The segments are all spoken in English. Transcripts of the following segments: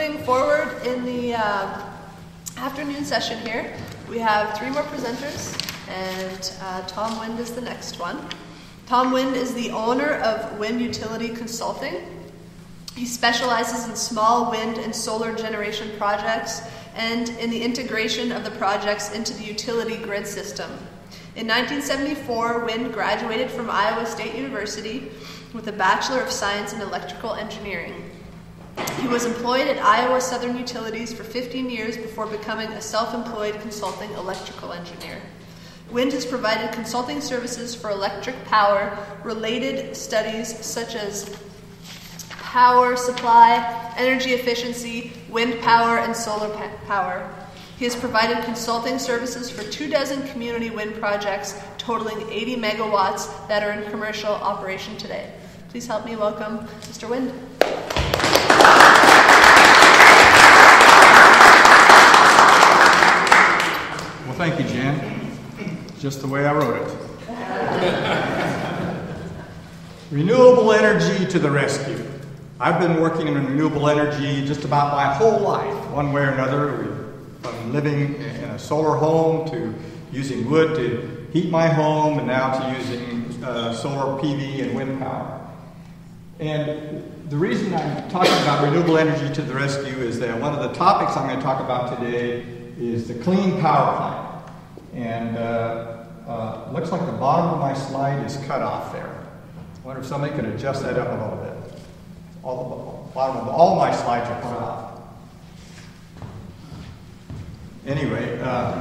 moving forward in the afternoon session here, we have 3 more presenters, and Tom Wind is the next one. Tom Wind is the owner of Wind Utility Consulting. He specializes in small wind and solar generation projects and in the integration of the projects into the utility grid system. In 1974, Wind graduated from Iowa State University with a Bachelor of Science in Electrical Engineering. He was employed at Iowa Southern Utilities for 15 years before becoming a self-employed consulting electrical engineer. Wind has provided consulting services for electric power-related studies such as power supply, energy efficiency, wind power, and solar power. He has provided consulting services for 24 community wind projects totaling 80 megawatts that are in commercial operation today. Please help me welcome Mr. Wind. Well, thank you, Jan. Just the way I wrote it. Renewable energy to the rescue. I've been working in renewable energy just about my whole life, one way or another. From living in a solar home to using wood to heat my home, and now to using solar PV and wind power. And the reason I'm talking about renewable energy to the rescue is that one of the topics I'm going to talk about today is the clean power plant. And looks like the bottom of my slide is cut off there. I wonder if somebody could adjust that up a little bit. All my slides are cut off. Anyway,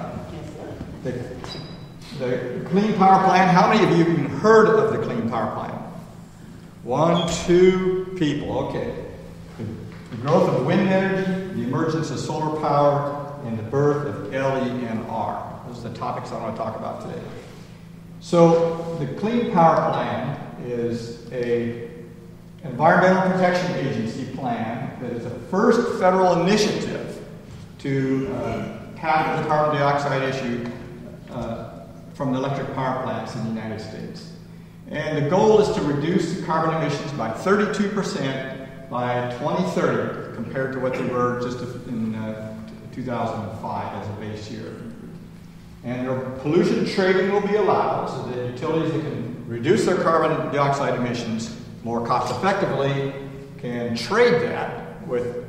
the clean power plant, how many of you have even heard of the clean power plant? 1, 2 people, okay. The growth of wind energy, the emergence of solar power, and the birth of LENR. Those are the topics I want to talk about today. So, the Clean Power Plan is an Environmental Protection Agency plan that is the first federal initiative to tackle the carbon dioxide issue from the electric power plants in the United States. And the goal is to reduce the carbon emissions by 32% by 2030 compared to what they were just in 2005 as a base year. And pollution trading will be allowed so that utilities that can reduce their carbon dioxide emissions more cost effectively can trade that with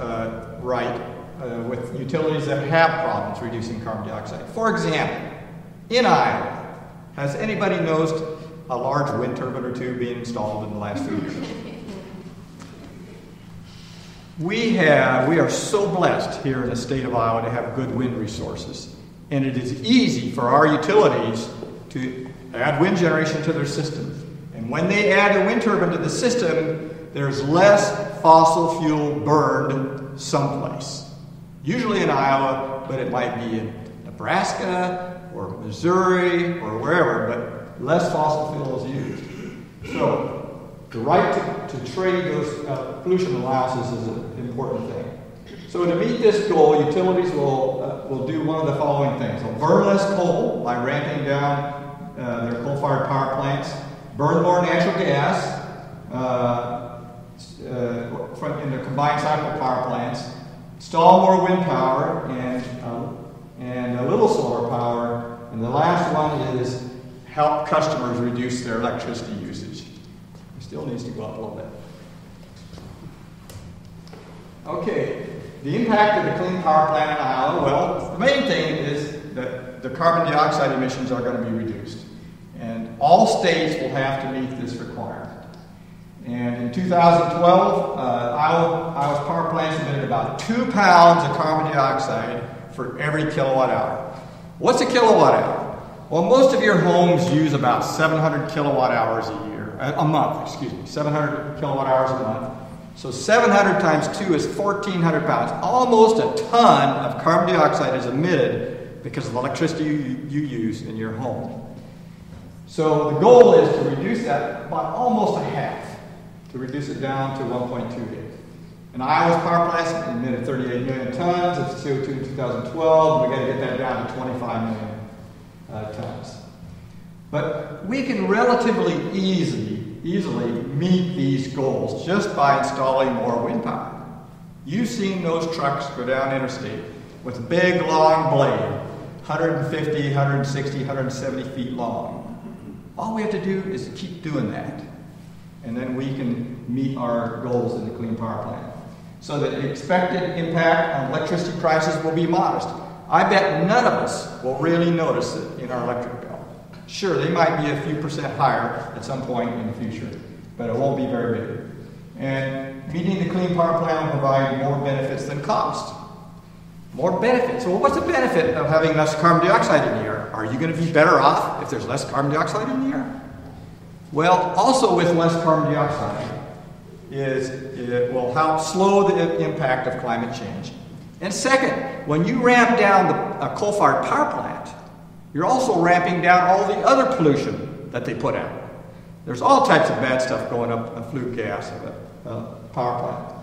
utilities that have problems reducing carbon dioxide. For example, in Iowa, has anybody noticed a large wind turbine or two being installed in the last few years? We are so blessed here in the state of Iowa to have good wind resources. And it is easy for our utilities to add wind generation to their system. And when they add a wind turbine to the system, there's less fossil fuel burned someplace. Usually in Iowa, but it might be in Nebraska or Missouri or wherever, but less fossil fuel is used. So the right to trade those pollution allowances is an important thing. So to meet this goal, utilities will do one of the following things. They'll burn less coal by ramping down their coal-fired power plants, burn more natural gas in their combined cycle power plants, install more wind power and a little solar power, and the last one is help customers reduce their electricity usage. It still needs to go up a little bit. Okay, the impact of the Clean Power Plant in Iowa, well, the main thing is that the carbon dioxide emissions are going to be reduced. And all states will have to meet this requirement. And in 2012, Iowa's power plants emitted about 2 pounds of carbon dioxide for every kilowatt hour. What's a kilowatt hour? Well, most of your homes use about 700 kilowatt hours a month, 700 kilowatt hours a month. So 700 times 2 is 1,400 pounds. Almost a ton of carbon dioxide is emitted because of the electricity you use in your home. So the goal is to reduce that by almost a half, to reduce it down to 1.28. And Iowa's power plants emitted 38 million tons of CO2 in 2012. We've got to get that down to 25 million tons. But we can relatively easily meet these goals just by installing more wind power. You've seen those trucks go down interstate with a big, long blade, 150, 160, 170 feet long. All we have to do is keep doing that, and then we can meet our goals in the Clean Power Plan. So the expected impact on electricity prices will be modest. I bet none of us will really notice it in our electric bill. Sure, they might be a few percent higher at some point in the future, but it won't be very big. And meeting the Clean Power Plan will provide more benefits than cost. More benefits. Well, what's the benefit of having less carbon dioxide in the air? Are you going to be better off if there's less carbon dioxide in the air? Well, also with less carbon dioxide, it will help slow the impact of climate change. And second, when you ramp down a coal-fired power plant, you're also ramping down all the other pollution that they put out. There's all types of bad stuff going up in flue gas of a power plant.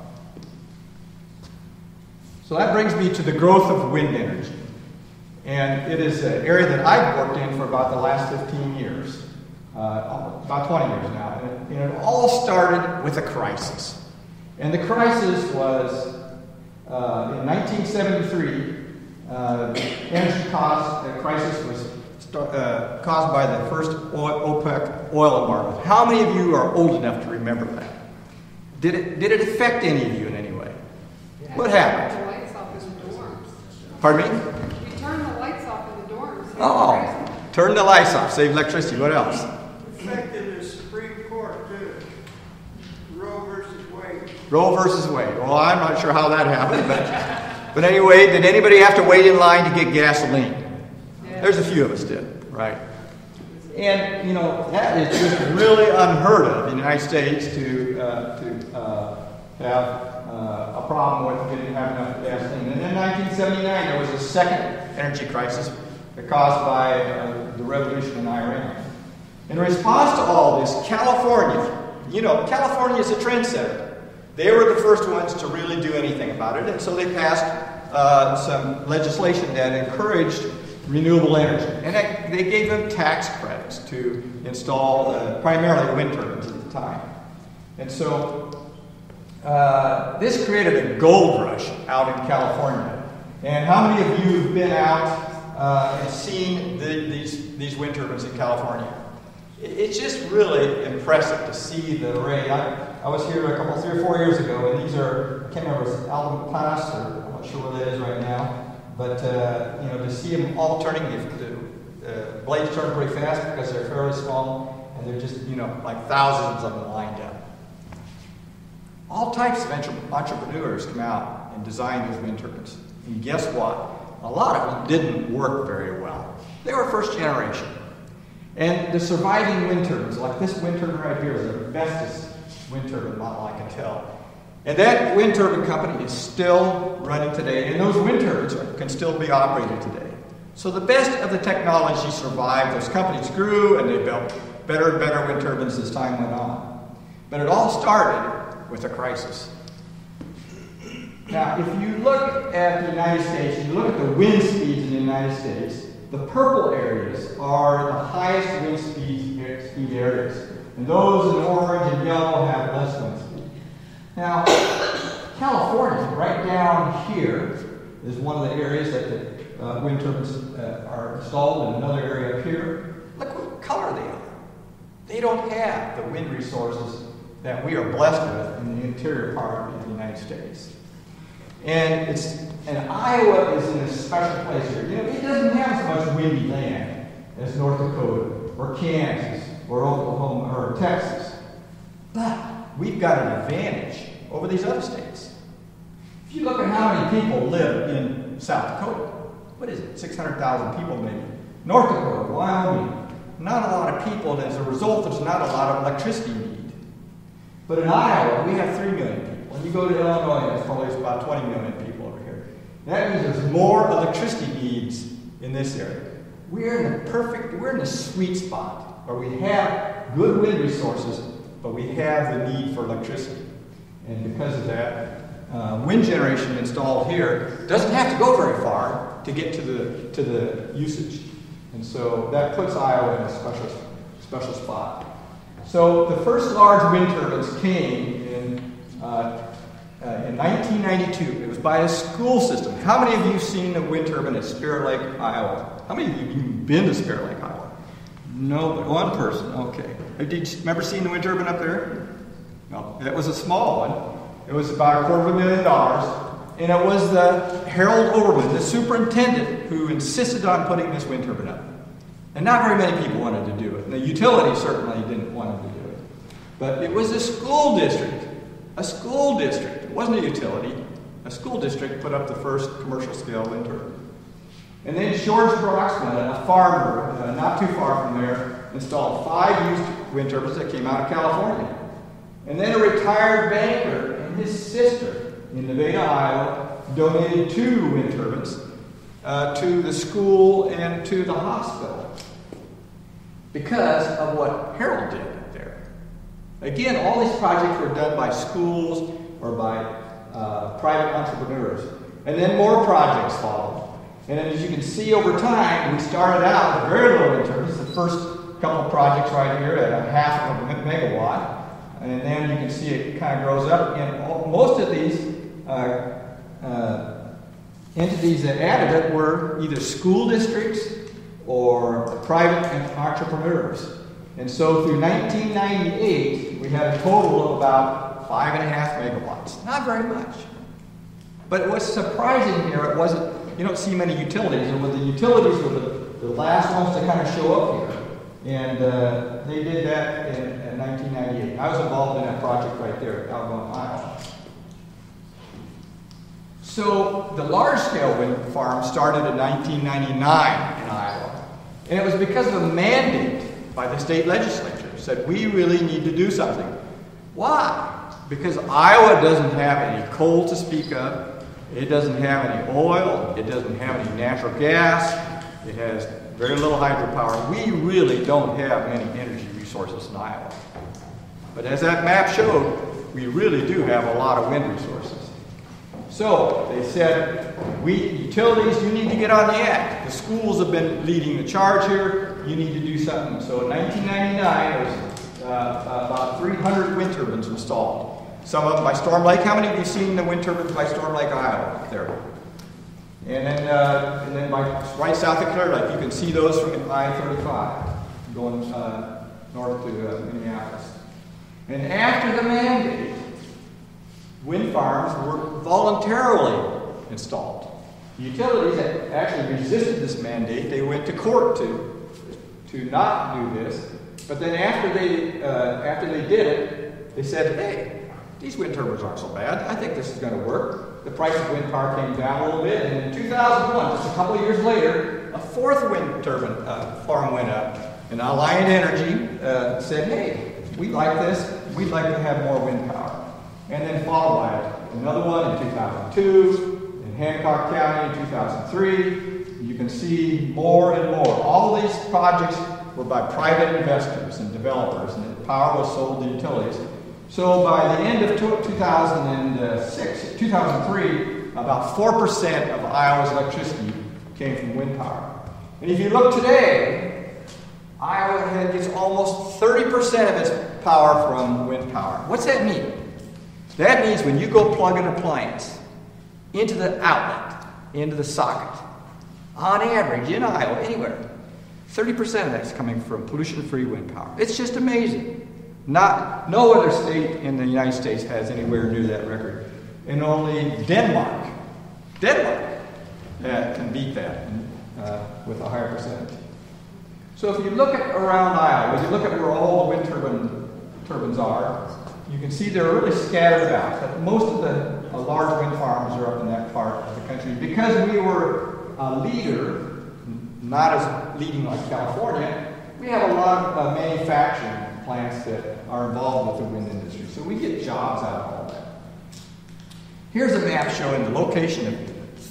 So that brings me to the growth of wind energy. And it is an area that I've worked in for about the last 15 years, about 20 years now. And it all started with a crisis. And the crisis was in 1973, energy crisis was caused by the first OPEC oil embargo. How many of you are old enough to remember that? Did it affect any of you in any way? Yeah, What happened? Turn the lights off in the dorms. Pardon me? We turned the lights off in the dorms. Oh, turn the lights off, save electricity. What else? Affected the Supreme Court, too. Roe versus Wade. Roe versus Wade. Well, I'm not sure how that happened, but anyway, did anybody have to wait in line to get gasoline? Yeah. There's a few of us did, right? And, you know, that is just really unheard of in the United States to have a problem with getting enough gasoline. And in 1979, there was a second energy crisis caused by the revolution in Iran. In response to all this, California, you know, California is a trendsetter. They were the first ones to really do anything about it, and so they passed some legislation that encouraged renewable energy. And they gave them tax credits to install primarily wind turbines at the time. And so this created a gold rush out in California. And how many of you have been out and seen these wind turbines in California? It's just really impressive to see the array. I was here 3 or 4 years ago, and these are, I can't remember, if it's Alvin Pass, or I'm not sure where that is right now, but you know, to see them all turning, the blades turn pretty fast because they're fairly small, and they're just, you know, like thousands of them lined up. All types of entrepreneurs come out and design those wind turbines. And guess what? A lot of them didn't work very well. They were first generation. And the surviving wind turbines, like this wind turbine right here, is the bestest wind turbine model I can tell. And that wind turbine company is still running today, and those wind turbines can still be operated today. So the best of the technology survived. Those companies grew, and they built better and better wind turbines as time went on. But it all started with a crisis. Now, if you look at the United States, you look at the wind speeds in the United States, the purple areas are the highest wind speed areas. And those in orange and yellow have less wind speed. Now, California, right down here, is one of the areas that the wind turbines are installed, and another area up here. Look what color they are. They don't have the wind resources that we are blessed with in the interior part of the United States. And Iowa is in a special place here. You know, it doesn't have as much windy land as North Dakota or Kansas or Oklahoma or Texas. But we've got an advantage over these other states. If you look at how many people live in South Dakota, what is it, 600,000 people maybe? North Dakota, Wyoming, not a lot of people, and as a result, there's not a lot of electricity need. But in Iowa, we have 3 million people. When you go to Illinois, there's probably about 20 million people over here. That means there's more electricity needs in this area. We're in the sweet spot where we have good wind resources, but we have the need for electricity. And because of that, wind generation installed here doesn't have to go very far to get to the usage. And so that puts Iowa in a special spot. So the first large wind turbines came in 1992. It was by a school system. How many of you have seen a wind turbine at Spirit Lake, Iowa? How many of you have even been to Spirit Lake, Iowa? No, but one person. Okay. Did you remember seeing the wind turbine up there? No. It was a small one. It was about $250,000. And it was the Harold Overman, the superintendent, who insisted on putting this wind turbine up. And not very many people wanted to do it. And the utility certainly didn't want him to do it. But it was a school district. A school district. It wasn't a utility. A school district put up the first commercial scale wind turbine. And then George Broxman, a farmer not too far from there, installed 5 used wind turbines that came out of California. And then a retired banker and his sister in Nevada, Iowa, donated 2 wind turbines to the school and to the hospital because of what Harold did up there. Again, all these projects were done by schools or by private entrepreneurs. And then more projects followed. And as you can see over time, we started out with very low wind turbines. The first couple of projects right here at a half of a megawatt. And then you can see it kind of grows up. And most of these entities that added it were either school districts or private entrepreneurs. And so through 1998, we had a total of about 5.5 megawatts. Not very much. But what's surprising here, it wasn't, you don't see many utilities, and with the utilities were the last ones to kind of show up here. And they did that in 1998. I was involved in that project right there at Algonquin, Iowa. So the large-scale wind farm started in 1999 in Iowa. And it was because of a mandate by the state legislature. It said, we really need to do something. Why? Because Iowa doesn't have any coal to speak of. It doesn't have any oil. It doesn't have any natural gas. It has very little hydropower. We really don't have any energy resources in Iowa. But as that map showed, we really do have a lot of wind resources. So they said, utilities, you need to get on the act. The schools have been leading the charge here. You need to do something. So in 1999, there was about 300 wind turbines installed. Some of them by Storm Lake. How many of you seen the wind turbines by Storm Lake, Iowa, up there? And then by right south of Clear Lake, you can see those from I-35 going north to Minneapolis. And after the mandate, wind farms were voluntarily installed. The utilities that actually resisted this mandate, they went to court to not do this. But then after they did it, they said, hey, these wind turbines aren't so bad. I think this is going to work. The price of wind power came down a little bit, and in 2001, just a couple of years later, a 4th wind turbine farm went up. And Alliant Energy said, hey, we like this. We'd like to have more wind power. And then followed by another one in 2002, in Hancock County in 2003. You can see more and more. All of these projects were by private investors and developers, and the power was sold to utilities. So by the end of 2003, about 4% of Iowa's electricity came from wind power. And if you look today, Iowa gets almost 30% of its power from wind power. What's that mean? That means when you go plug an appliance into the outlet, into the socket, on average in Iowa, anywhere, 30% of that's coming from pollution-free wind power. It's just amazing. No other state in the United States has anywhere near that record. And only Denmark can beat that with a higher percentage. So if you look at around Iowa, if you look at where all the wind turbines are, you can see they're really scattered out. But most of the large wind farms are up in that part of the country. Because we were a leader, not as leading like California, we have a lot of manufacturing plants that are involved with the wind industry. So we get jobs out of all that. Here's a map showing the location of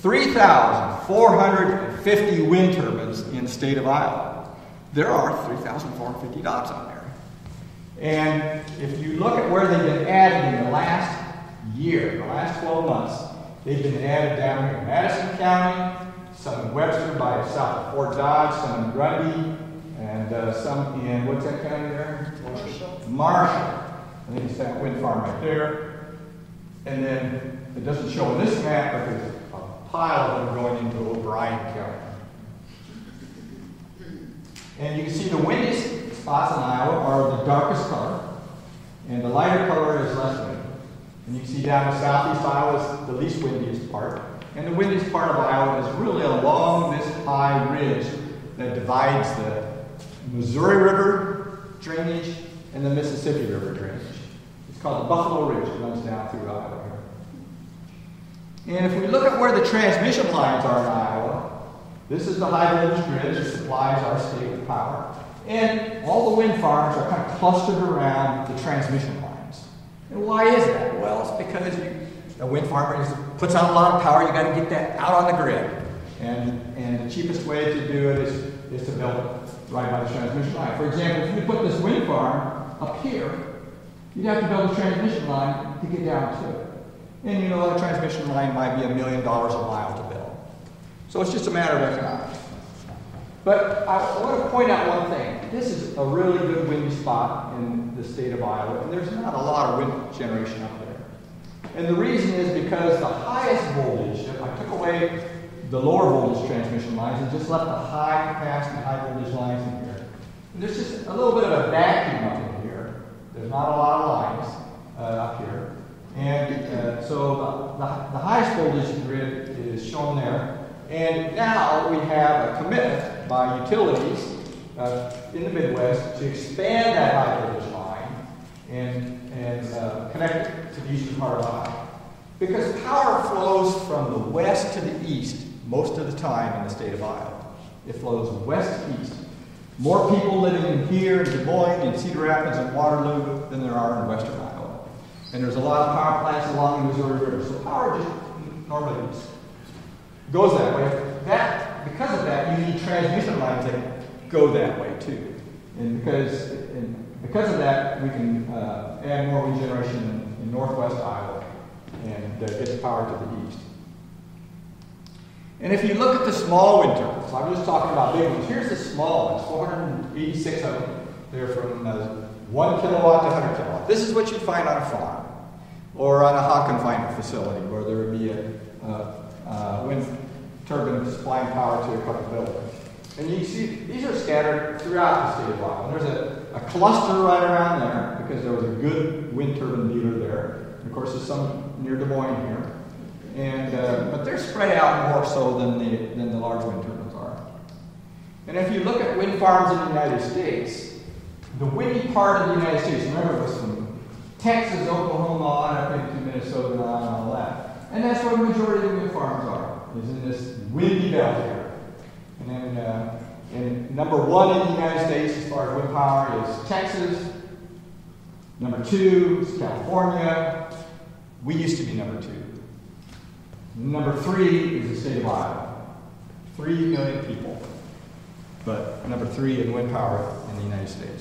3,450 wind turbines in the state of Iowa. There are 3,450 dots on there. And if you look at where they've been added in the last year, the last 12 months, they've been added down here in Madison County, some in Webster by south of Fort Dodge, some in Grundy, and some in, what's that county there? Marshall. I think it's that wind farm right there. And then it doesn't show in this map, but there's a pile of them going into O'Brien County. And you can see the windiest spots in Iowa are the darkest color, and the lighter color is less windy. And you can see down in southeast Iowa is the least windiest part. And the windiest part of Iowa is really along this high ridge that divides the Missouri River drainage and the Mississippi River drainage. It's called the Buffalo Ridge. It runs down through Iowa here. And if we look at where the transmission lines are in Iowa, this is the high voltage grid that supplies our state with power. And all the wind farms are kind of clustered around the transmission lines. And why is that? Well, it's because a wind farm puts out a lot of power. You got to get that out on the grid. And the cheapest way to do it is to build it right by the transmission line. For example, if you put this wind farm up here, you'd have to build a transmission line to get down to it. And you know, a transmission line might be $1 million a mile to build. So it's just a matter of economics. But I want to point out one thing. This is a really good windy spot in the state of Iowa, and there's not a lot of wind generation up there. And the reason is because the highest voltage, if I took away the lower voltage transmission lines and just left the high capacity, high voltage lines in here, and there's just a little bit of a vacuum up in here. There's not a lot of lines up here. And so the highest voltage grid is shown there. And now we have a commitment by utilities in the Midwest to expand that high voltage line and connect it to the eastern part of Iowa. Because power flows from the west to the east most of the time in the state of Iowa. It flows west to east. More people living in here, in Des Moines, in Cedar Rapids, and Waterloo than there are in western Iowa. And there's a lot of power plants along the Missouri River. So power just normally goes that way. Because of that, you need transmission lines that go that way too. And because of that, we can add more wind generation in northwest Iowa and get power to the east. And if you look at the small wind turbines, I'm just talking about big ones. Here's the small ones, 486 of them. They're from 1 kilowatt to 100 kilowatt. This is what you'd find on a farm or on a hot confinement facility where there would be a wind turbine supplying power to a couple buildings. And you see, these are scattered throughout the state of Iowa. There's a cluster right around there because there was a good wind turbine dealer there. And of course, there's some near Des Moines here. And, but they're spread out more so than the large wind turbines are. And if you look at wind farms in the United States, the windy part of the United States, remember it was from Texas, Oklahoma, on up into Minnesota and all that. And that's where the majority of the wind farms are, is in this windy belt here. And then, and number 1 in the United States as far as wind power is Texas. Number 2 is California. We used to be number 2. Number 3 is the state of Iowa. 3 million people. But number 3 in wind power in the United States.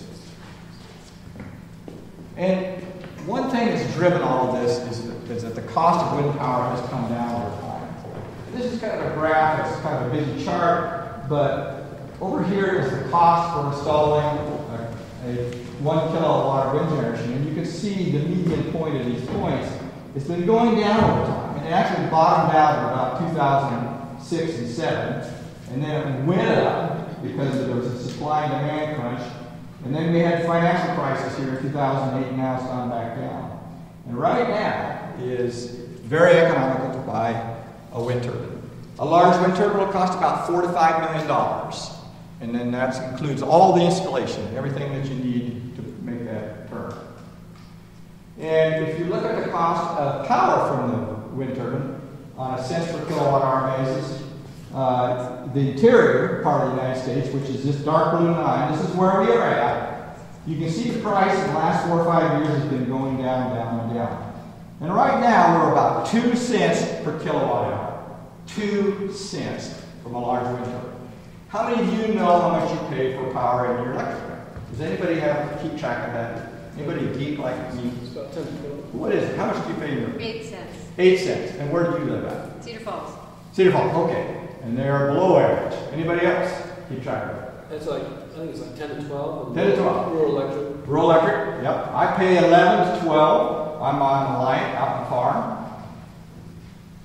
And one thing that's driven all of this is that the cost of wind power has come down over time. This is kind of a graph, it's kind of a busy chart, but over here is the cost for installing a 1 kilowatt wind generation. And you can see the median point of these points. It's been going down over time. It actually bottomed out in about 2006 and 7, and then it went up because there was a supply and demand crunch. And then we had the financial crisis here in 2008, and now it's gone back down. And right now is very economical to buy a wind turbine. A large wind turbine will cost about $4 to $5 million. And then that includes all the installation, everything that you need to make that turn. And if you look at the cost of power from the wind turbine on a cents per kilowatt hour basis, the interior part of the United States, which is this dark blue line, this is where we are at. You can see the price in the last 4 or 5 years has been going down, down, and down. And right now we're about 2 cents per kilowatt hour. 2 cents from a large wind turbine. How many of you know how much you pay for power in your electric bill? Does anybody keep track of that? Anybody a geek like me? It's about 10 people. What is it? How much do you pay in your 8 cents. 8 cents. And where do you live at? Cedar Falls. Cedar Falls, okay. And they are below average. Anybody else? Keep track of it. It's like, I think it's like 10 to 12. 10 to 12. Rural electric. Rural electric, yep. I pay 11 to 12. I'm on the line out on the farm.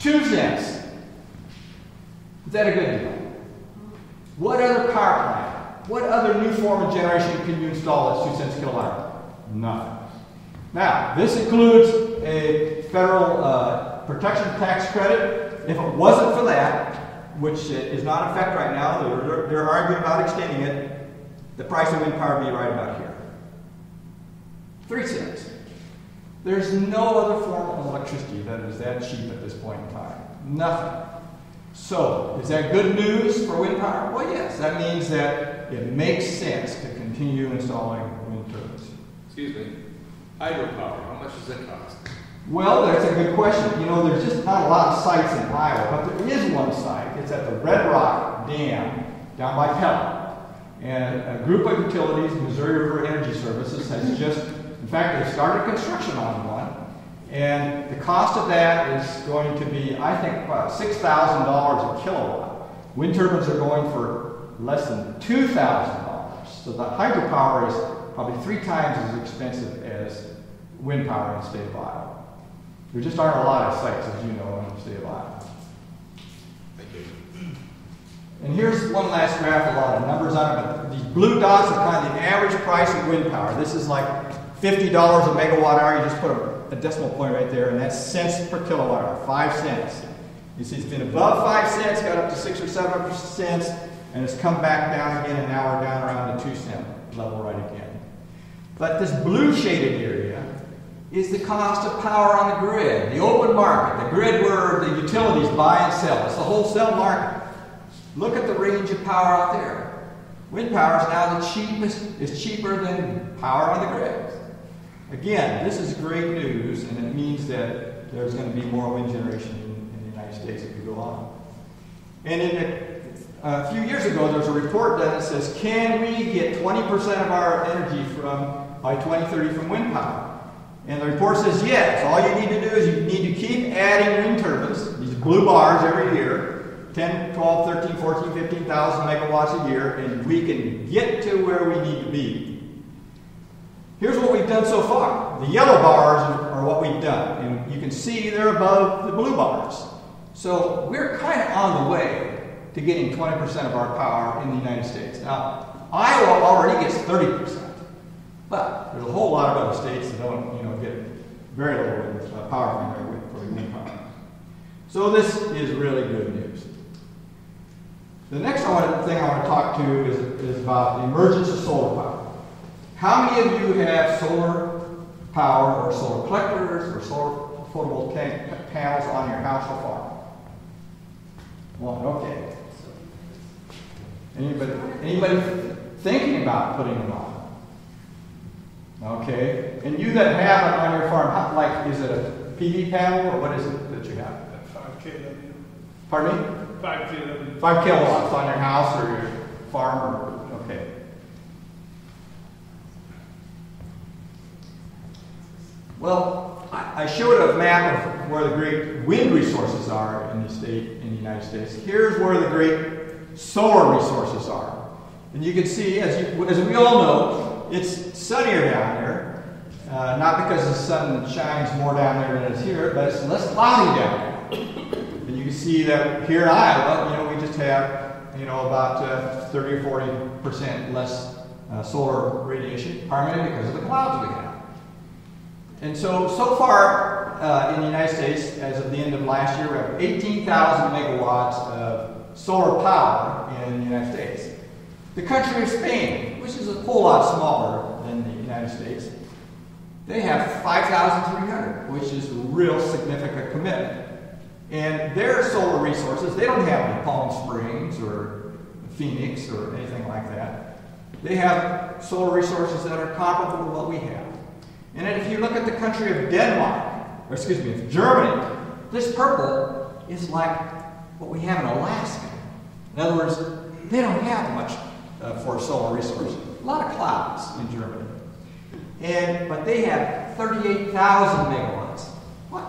2 cents. Is that a good deal? What other power plant, what other new form of generation can you install that's 2 cents a kilowatt hour? Nothing. Now, this includes a federal production tax credit. If it wasn't for that, which is not in effect right now, they're arguing about extending it, the price of wind power would be right about here. 3 cents. There's no other form of electricity that is that cheap at this point in time. Nothing. So, is that good news for wind power? Well, yes. That means that it makes sense to continue installing wind turbines. Excuse me. Hydropower, how much does that cost? Well, that's a good question. You know, there's just not a lot of sites in Iowa, but there is one site. It's at the Red Rock Dam down by Pella. And a group of utilities, Missouri River Energy Services, has just, in fact, they started construction on one. And the cost of that is going to be, I think, about $6,000 a kilowatt. Wind turbines are going for less than $2,000. So the hydropower is probably 3 times as expensive as wind power in the state of Iowa. There just aren't a lot of sites, as you know, in the state of Iowa. Thank you. And here's one last graph, a lot of numbers on it, but these blue dots are kind of the average price of wind power. This is like $50 a megawatt hour. You just put a decimal point right there, and that's cents per kilowatt hour, 5 cents. You see it's been above 5 cents, got up to 6 or 7 cents, and it's come back down again, and now we're down around the 2 cent level right again. But this blue shaded area is the cost of power on the grid, the open market, the grid where the utilities buy and sell. It's the wholesale market. Look at the range of power out there. Wind power is now the cheapest, is cheaper than power on the grid. Again, this is great news, and it means that there's going to be more wind generation in the United States if we go on. And a few years ago, there was a report done that says, can we get 20% of our energy by 2030 from wind power? And the report says yes. All you need to do is you need to keep adding wind turbines, these blue bars every year, 10, 12, 13, 14, 15,000 megawatts a year, and we can get to where we need to be. Here's what we've done so far. The yellow bars are what we've done, and you can see they're above the blue bars. So we're kind of on the way to getting 20% of our power in the United States. Now, Iowa already gets 30%. But there's a whole lot of other states that don't, get very little power from their wind power. So this is really good news. The next thing I want to talk to is about the emergence of solar power. How many of you have solar power or solar collectors or solar photovoltaic panels on your house or farm? One, okay. Anybody thinking about putting them on? Okay, and you that have it on your farm, is it a PV panel or what is it that you have? 5 kW. Pardon me? 5 kW. 5 kilowatts on your house or your farm, okay. Well, I showed a map of where the great wind resources are in the United States. Here's where the great solar resources are. And you can see, as we all know, it's sunnier down there, not because the sun shines more down there than it's here, but it's less cloudy down there. And you can see that here in Iowa, we just have, about 30 or 40% less solar radiation, primarily because of the clouds we have. And so far in the United States, as of the end of last year, we have 18,000 megawatts of solar power in the United States. The country of Spain, which is a whole lot smaller than the United States, they have 5,300, which is a real significant commitment. And their solar resources, they don't have any Palm Springs or Phoenix or anything like that. They have solar resources that are comparable to what we have. And then if you look at the country of Germany, this purple is like what we have in Alaska. In other words, they don't have much for solar resources. A lot of clouds in Germany. But they have 38,000 megawatts. What?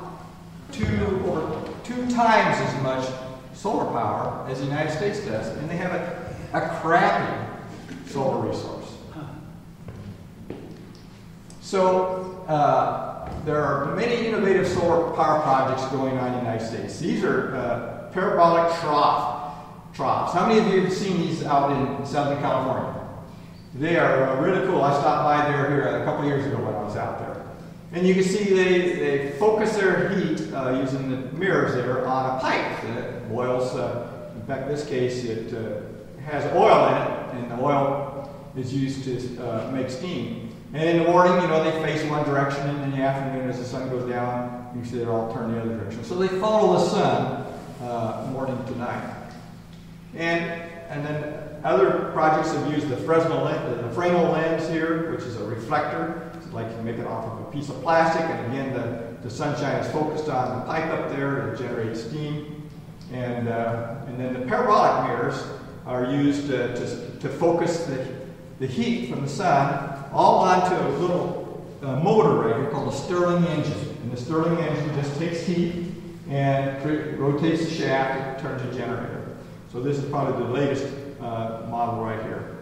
Two times as much solar power as the United States does. And they have a crappy solar resource. So there are many innovative solar power projects going on in the United States. These are parabolic troughs. How many of you have seen these out in Southern California? They are really cool. I stopped by there here a couple years ago when I was out there. And you can see they focus their heat using the mirrors there on a pipe that boils. In fact, in this case, it has oil in it, and the oil is used to make steam. And in the morning, they face one direction, and in the afternoon, as the sun goes down, you see they all turn the other direction. So they follow the sun morning to night. And then other projects have used the Fresnel lens, the Fresnel lens here, which is a reflector. It's like you make it off of a piece of plastic, and again, the sunshine is focused on the pipe up there to generate steam. And then the parabolic mirrors are used to focus the heat from the sun all onto a little motor right here called a Stirling engine. And the Stirling engine just takes heat and rotates the shaft and turns a generator. So this is probably the latest model right here.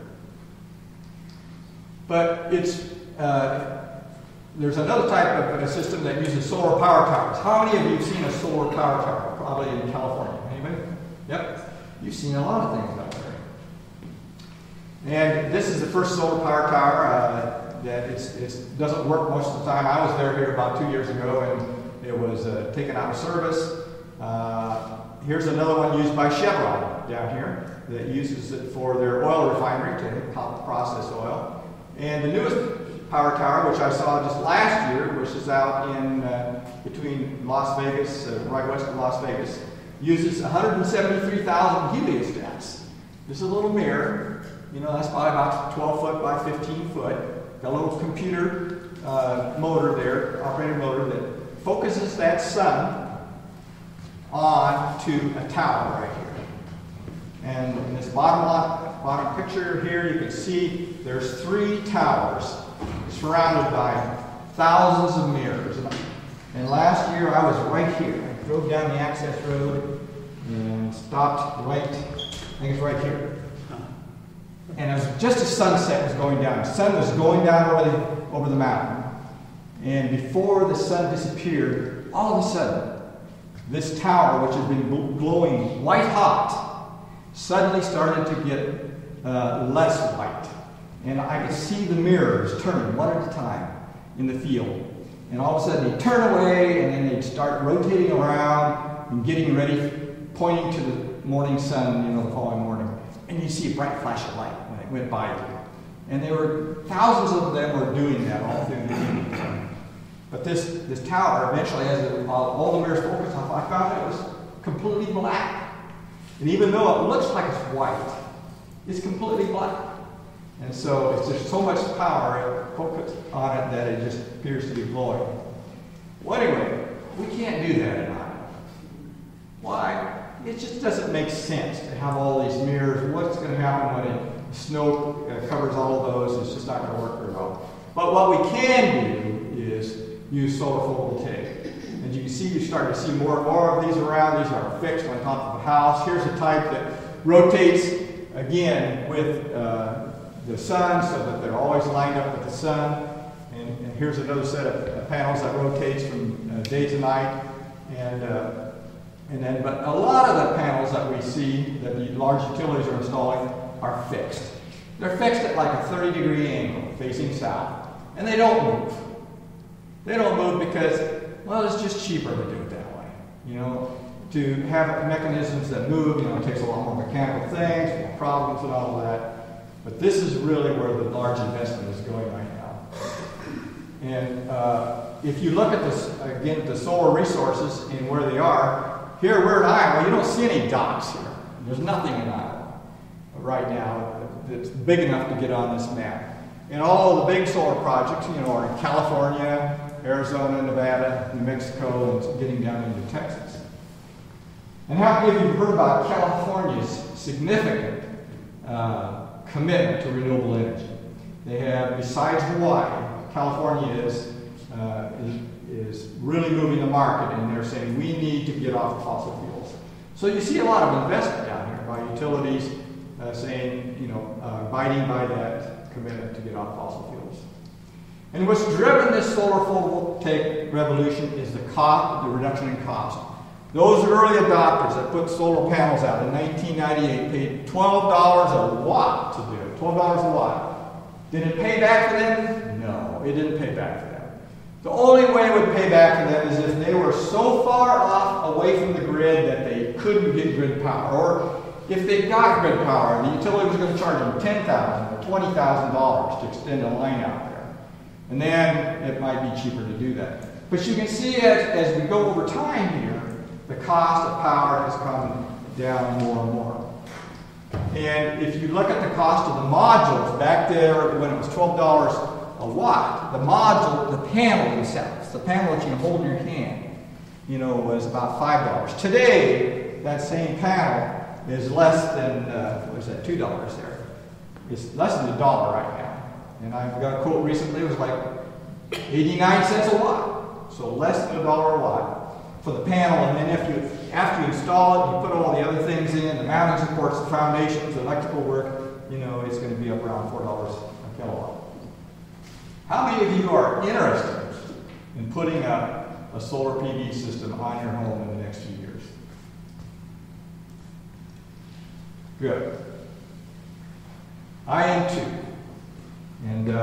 But there's another type of a system that uses solar power towers. How many of you have seen a solar power tower? Probably in California. Anybody? Yep. You've seen a lot of things out there. And this is the first solar power tower that it doesn't work most of the time. I was here about 2 years ago, and it was taken out of service. Here's another one used by Chevron down here that uses it for their oil refinery to process oil. And the newest power tower, which I saw just last year, which is out in between Las Vegas, right west of Las Vegas, uses 173,000 heliostats. This is a little mirror. That's probably about 12 foot by 15 foot. Got a little computer motor there, operated motor, that focuses that sun onto a tower right here. And in this bottom picture here, you can see there's 3 towers surrounded by thousands of mirrors. And last year I was right here. I drove down the access road and stopped right, I think it's right here. And it was just as sunset was going down. The sun was going down over the mountain. And before the sun disappeared, all of a sudden, this tower, which had been glowing white hot, suddenly started to get less white. And I could see the mirrors turning one at a time in the field. And all of a sudden they'd turn away, and then they'd start rotating around and getting ready, pointing to the morning sun, the following morning. And you'd see a bright flash of light when it went by you. And there were thousands of them were doing that all through the evening. But this tower eventually, as all the mirrors focused on, I found it was completely black. And even though it looks like it's white, it's completely black. And so there's so much power focused on it that it just appears to be glowing. Well, anyway, we can't do that in Iowa. Why? It just doesn't make sense to have all these mirrors. What's going to happen when the snow covers all of those? It's just not going to work very well. But what we can do is use solar photovoltaic. As you can see, you start to see more and more of these around. These are fixed on top of a house. Here's a type that rotates, again, with the sun, so that they're always lined up with the sun. And here's another set of panels that rotates from day to night. But a lot of the panels that we see that the large utilities are installing are fixed. They're fixed at like a 30-degree angle facing south. And they don't move. They don't move because, well, it's just cheaper to do it that way. To have mechanisms that move, it takes a lot more mechanical things, more problems and all of that. But this is really where the large investment is going right now. And if you look at this, again, the solar resources and where they are, here we're in Iowa, you don't see any docks here. There's nothing in Iowa right now that's big enough to get on this map. And all of the big solar projects, are in California, Arizona, Nevada, New Mexico, and getting down into Texas. And how many of you have heard about California's significant commitment to renewable energy? They have, besides Hawaii, California is really moving the market, and they're saying we need to get off fossil fuels. So you see a lot of investment down here by utilities saying, abiding by that commitment to get off fossil fuels. And what's driven this solar photovoltaic revolution is the reduction in cost. Those early adopters that put solar panels out in 1998 paid $12 a watt to do it. $12 a watt. Did it pay back for them? No, it didn't pay back for them. The only way it would pay back for them is if they were so far off away from the grid that they couldn't get grid power. Or if they got grid power, the utility was going to charge them $10,000 or $20,000 to extend a line out there. And then it might be cheaper to do that. But you can see as we go over time here, the cost of power has come down more and more. And if you look at the cost of the modules, back there when it was $12 a watt, the module, the panel themselves, the panel that you can hold in your hand, was about $5. Today, that same panel is less than, what is that, $2 there. It's less than $1 right now. And I got a quote recently, it was like 89 cents a watt. So less than $1 a watt for the panel. And then after you install it, you put all the other things in, the mounting supports, the foundations, the electrical work, it's going to be up around $4 a kilowatt. How many of you are interested in putting up a solar PV system on your home in the next few years? Good. I am too. And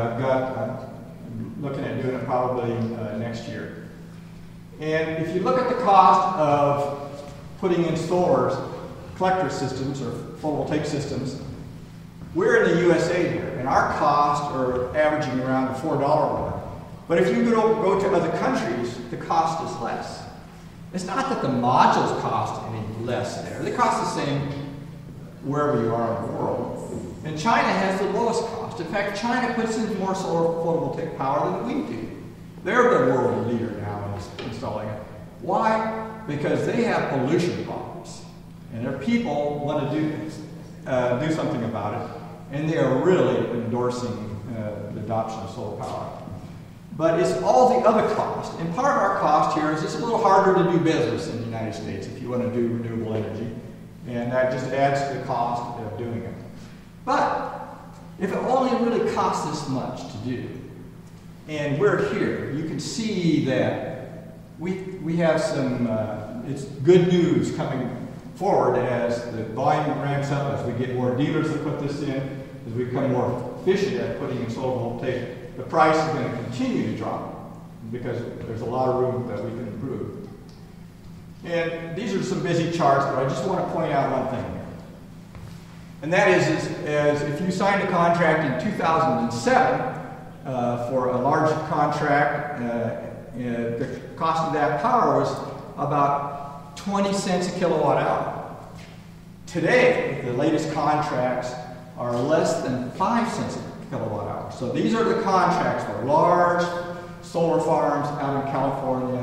I'm looking at doing it probably next year. And if you look at the cost of putting in solars, collector systems or photovoltaic systems, we're in the USA here, and our costs are averaging around the $4 mark. But if you go to other countries, the cost is less. It's not that the modules cost any less there. They cost the same wherever you are in the world. And China has the lowest cost. In fact, China puts in more solar photovoltaic power than we do. They're the world leader now in installing it. Why? Because they have pollution problems. And their people want to do something about it. And they are really endorsing the adoption of solar power. But it's all the other costs. And part of our cost here is it's a little harder to do business in the United States if you want to do renewable energy. And that just adds to the cost of doing it. But if it only really costs this much to do, and we're here, you can see that we have some, it's good news coming forward as the volume ramps up, as we get more dealers to put this in, as we become more efficient at putting in solar voltaic, the price is going to continue to drop because there's a lot of room that we can improve. And these are some busy charts, but I just want to point out one thing here. And that is if you signed a contract in 2007 for a large contract, the cost of that power was about 20 cents a kilowatt hour. Today, the latest contracts are less than 5 cents a kilowatt hour. So these are the contracts for large solar farms out in California,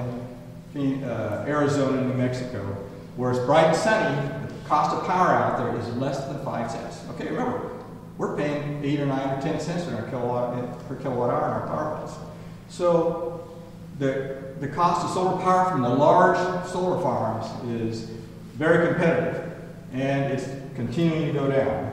Arizona, and New Mexico, where it's bright and sunny. The cost of power out there is less than 5 cents. Okay, remember, we're paying 8 or 9 or 10 cents per kilowatt hour in our power plants. So the cost of solar power from the large solar farms is very competitive, and it's continuing to go down.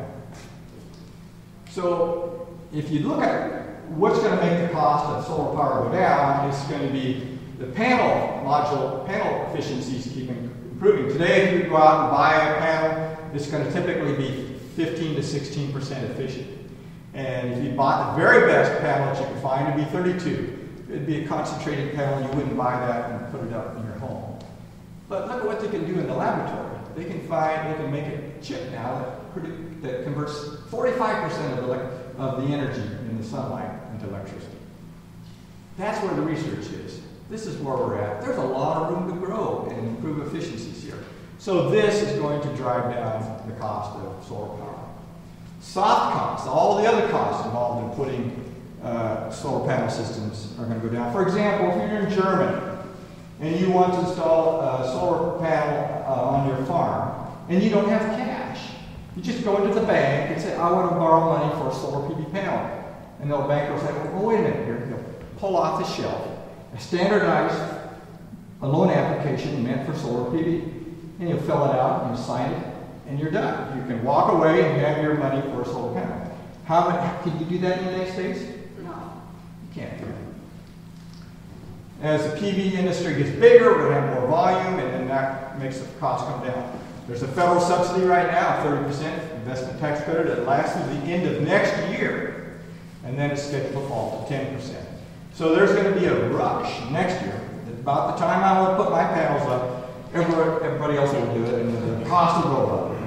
So if you look at what's going to make the cost of solar power go down, it's going to be the panel efficiencies keep improving. Today, if you go out and buy a panel, it's going to typically be 15 to 16% efficient. And if you bought the very best panel that you can find, it'd be 32. It'd be a concentrated panel, you wouldn't buy that and put it up in your home. But look at what they can do in the laboratory. They can make a chip now that converts 45% of the energy in the sunlight into electricity. That's where the research is. This is where we're at. There's a lot of room to grow and improve efficiencies here. So this is going to drive down the cost of solar power. Soft costs, all the other costs involved in putting solar panel systems are going to go down. For example, if you're in Germany and you want to install a solar panel on your farm and you don't have cash, you just go into the bank and say, I want to borrow money for a solar PV panel. And the bank will say, well, wait a minute here. He'll pull off the shelf a standardized loan application meant for solar PV, and you'll fill it out and you sign it, and you're done. You can walk away and have your money for a solar panel. Can you do that in the United States? No, you can't do it. As the PV industry gets bigger, we're going to have more volume, and then that makes the cost come down. There's a federal subsidy right now, 30% investment tax credit that lasts through the end of next year, and then it's scheduled to fall to 10%. So there's going to be a rush next year. About the time I want to put my panels up, everybody else will do it, and the cost will go up.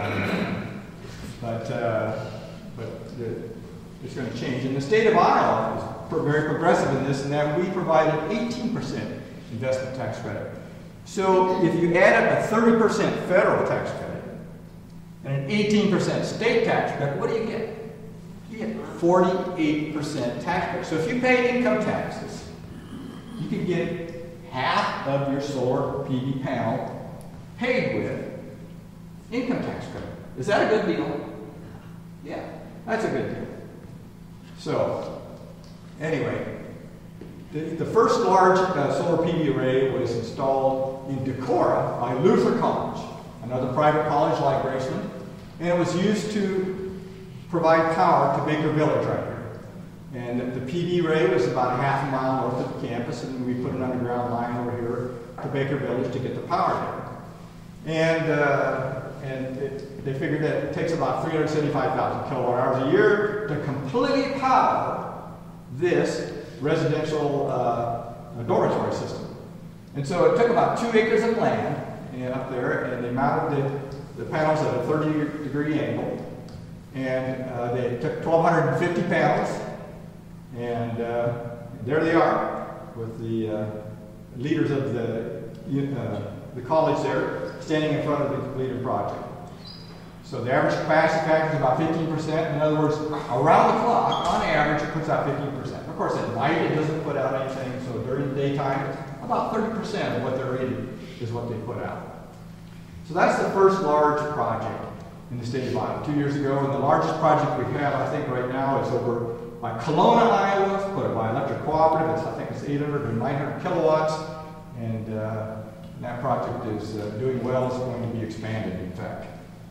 But it's going to change. And the state of Iowa is very progressive in this, in that we provided 18% investment tax credit. So if you add up a 30% federal tax credit and an 18% state tax credit, what do you get? You get 48% tax credit. So if you pay income taxes, you can get half of your solar PV panel paid with income tax credit. Is that a good deal? Yeah, that's a good deal. So, anyway, the first large solar PV array was installed in Decorah by Luther College, another private college like Graceland, and it was used to provide power to Baker Village right here. And the PV array was about a half a mile north of the campus, and we put an underground line over here to Baker Village to get the power there. And they figured that it takes about 375,000 kilowatt hours a year to completely power this residential dormitory system. And so it took about 2 acres of land up there, and they mounted the panels at a 30-degree angle. And they took 1,250 panels, and there they are with the leaders of the college there standing in front of the completed project. So the average capacity factor is about 15%. In other words, around the clock, on average, it puts out 15%. Of course, at night it doesn't put out anything, so during the daytime, about 30% of what they're reading is what they put out. So that's the first large project in the state of Iowa 2 years ago, and the largest project we have, I think, right now is over by Kelowna, Iowa, put it by Electric Cooperative. I think it's 800 or 900 kilowatts, and that project is doing well. It's going to be expanded, in fact.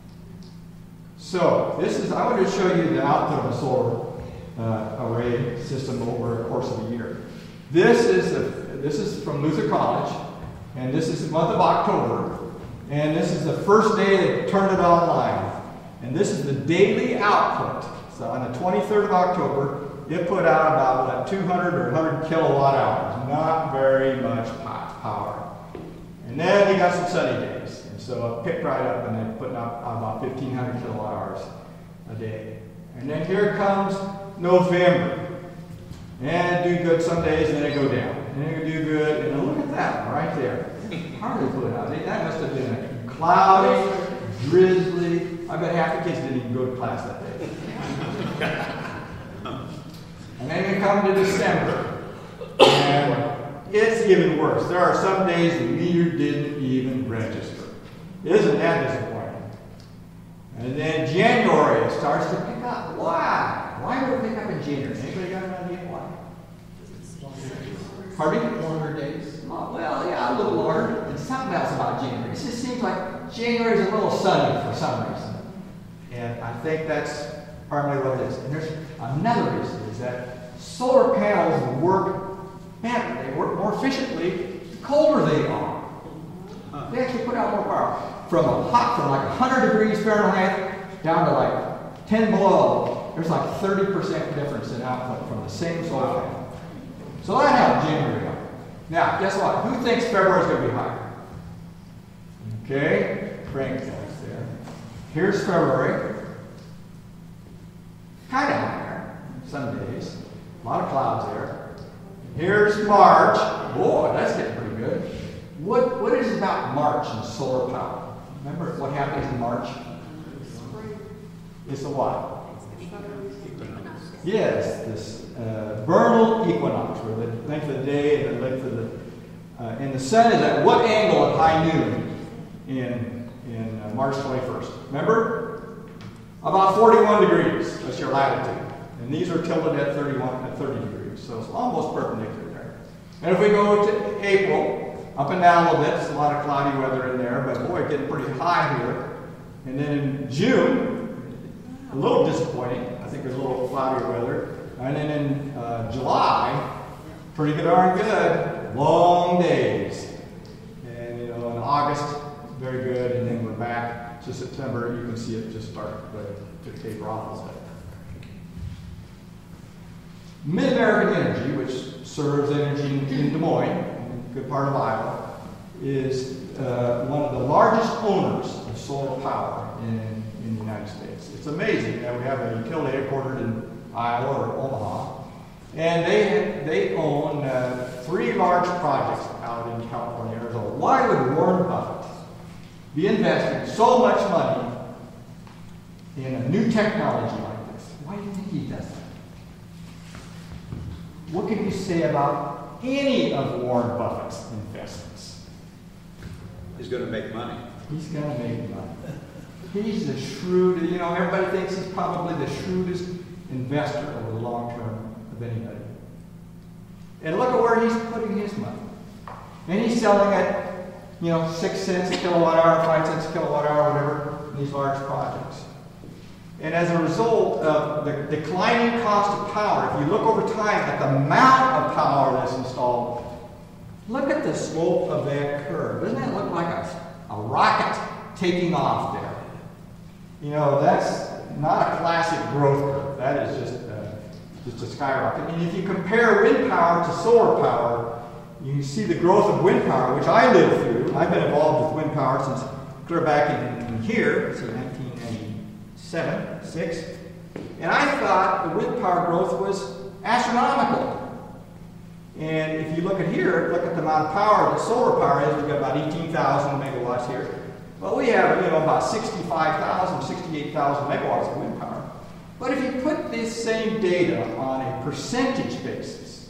So I wanted to show you the output of a solar array system over a course of a year. This is from Luther College, and this is the month of October, and this is the first day they turned it online. And this is the daily output. So on the 23rd of October, it put out about 200 or 100 kilowatt hours. Not very much power. And then you got some sunny days. And so it picked right up, and they're putting out about 1,500 kilowatt hours a day. And then here comes November. And it do good some days, and then it go down. And then it do good, and look at that one right there. Hardly put it out. That must have been a cloudy, drizzly. I bet half the kids didn't even go to class that day. And then we come to December, and it's even worse. There are some days the meter didn't even register. Isn't that disappointing? And then January, it starts to pick up. Why? Why would it pick up in January? Anybody got an idea why? Pardon me? Longer days. Oh, well, yeah, a little longer. And something else about January. It just seems like January is a little sunny for some reason. And I think that's primarily what it is. And there's another reason, is that solar panels work better. They work more efficiently the colder they are. They actually put out more power. From like 100 degrees Fahrenheit down to like 10 below, there's like 30% difference in output from the same solar panel. So that helped January out. Now, guess what? Who thinks February is going to be higher? Okay, Frank says there. Here's February. Kind of higher, some days. A lot of clouds there. Here's March. Boy, that's getting pretty good. What is about March in solar power? Remember what happens in March? It's a what? Yes, this vernal equinox, where the length of the day and the length of the and the sun is at what angle at high noon in March 21st? Remember? About 41 degrees. That's your latitude. And these are tilted at 30 degrees. So it's almost perpendicular there. And if we go to April, up and down a little bit, there's a lot of cloudy weather in there, but boy, getting pretty high here. And then in June, a little disappointing. I think there's a little cloudier weather. And then in July, pretty darn good. long days. And you know, in August, very good, and then we're back to September. You can see it just start to taper off a little bit. Mid-American Energy, which serves energy in Des Moines, a good part of Iowa, is one of the largest owners of solar power in the United States. It's amazing that we have a utility headquartered in Iowa or Omaha, and they own 3 large projects out in California, Arizona. Why would Warren Buffett be investing so much money in a new technology like this? Why do you think he does that? What can you say about any of Warren Buffett's investments? He's going to make money. He's going to make money. He's the shrewd, you know, everybody thinks he's probably the shrewdest investor over the long term of anybody. And look at where he's putting his money. And he's selling at, you know, 6 cents a kilowatt hour, 5 cents a kilowatt hour, whatever, in these large projects. And as a result of the declining cost of power, if you look over time at the amount of power that's installed, look at the slope of that curve. Doesn't that look like a rocket taking off there? You know, that's not a classic growth curve. That is just a skyrocket. And if you compare wind power to solar power, you can see the growth of wind power, which I lived through. I've been involved with wind power since clear back in here, so 1997, 6. And I thought the wind power growth was astronomical. And if you look at here, look at the amount of power that solar power is. We've got about 18,000 megawatts here. Well, we have, you know, about 65,000, 68,000 megawatts of wind power. But if you put this same data on a percentage basis,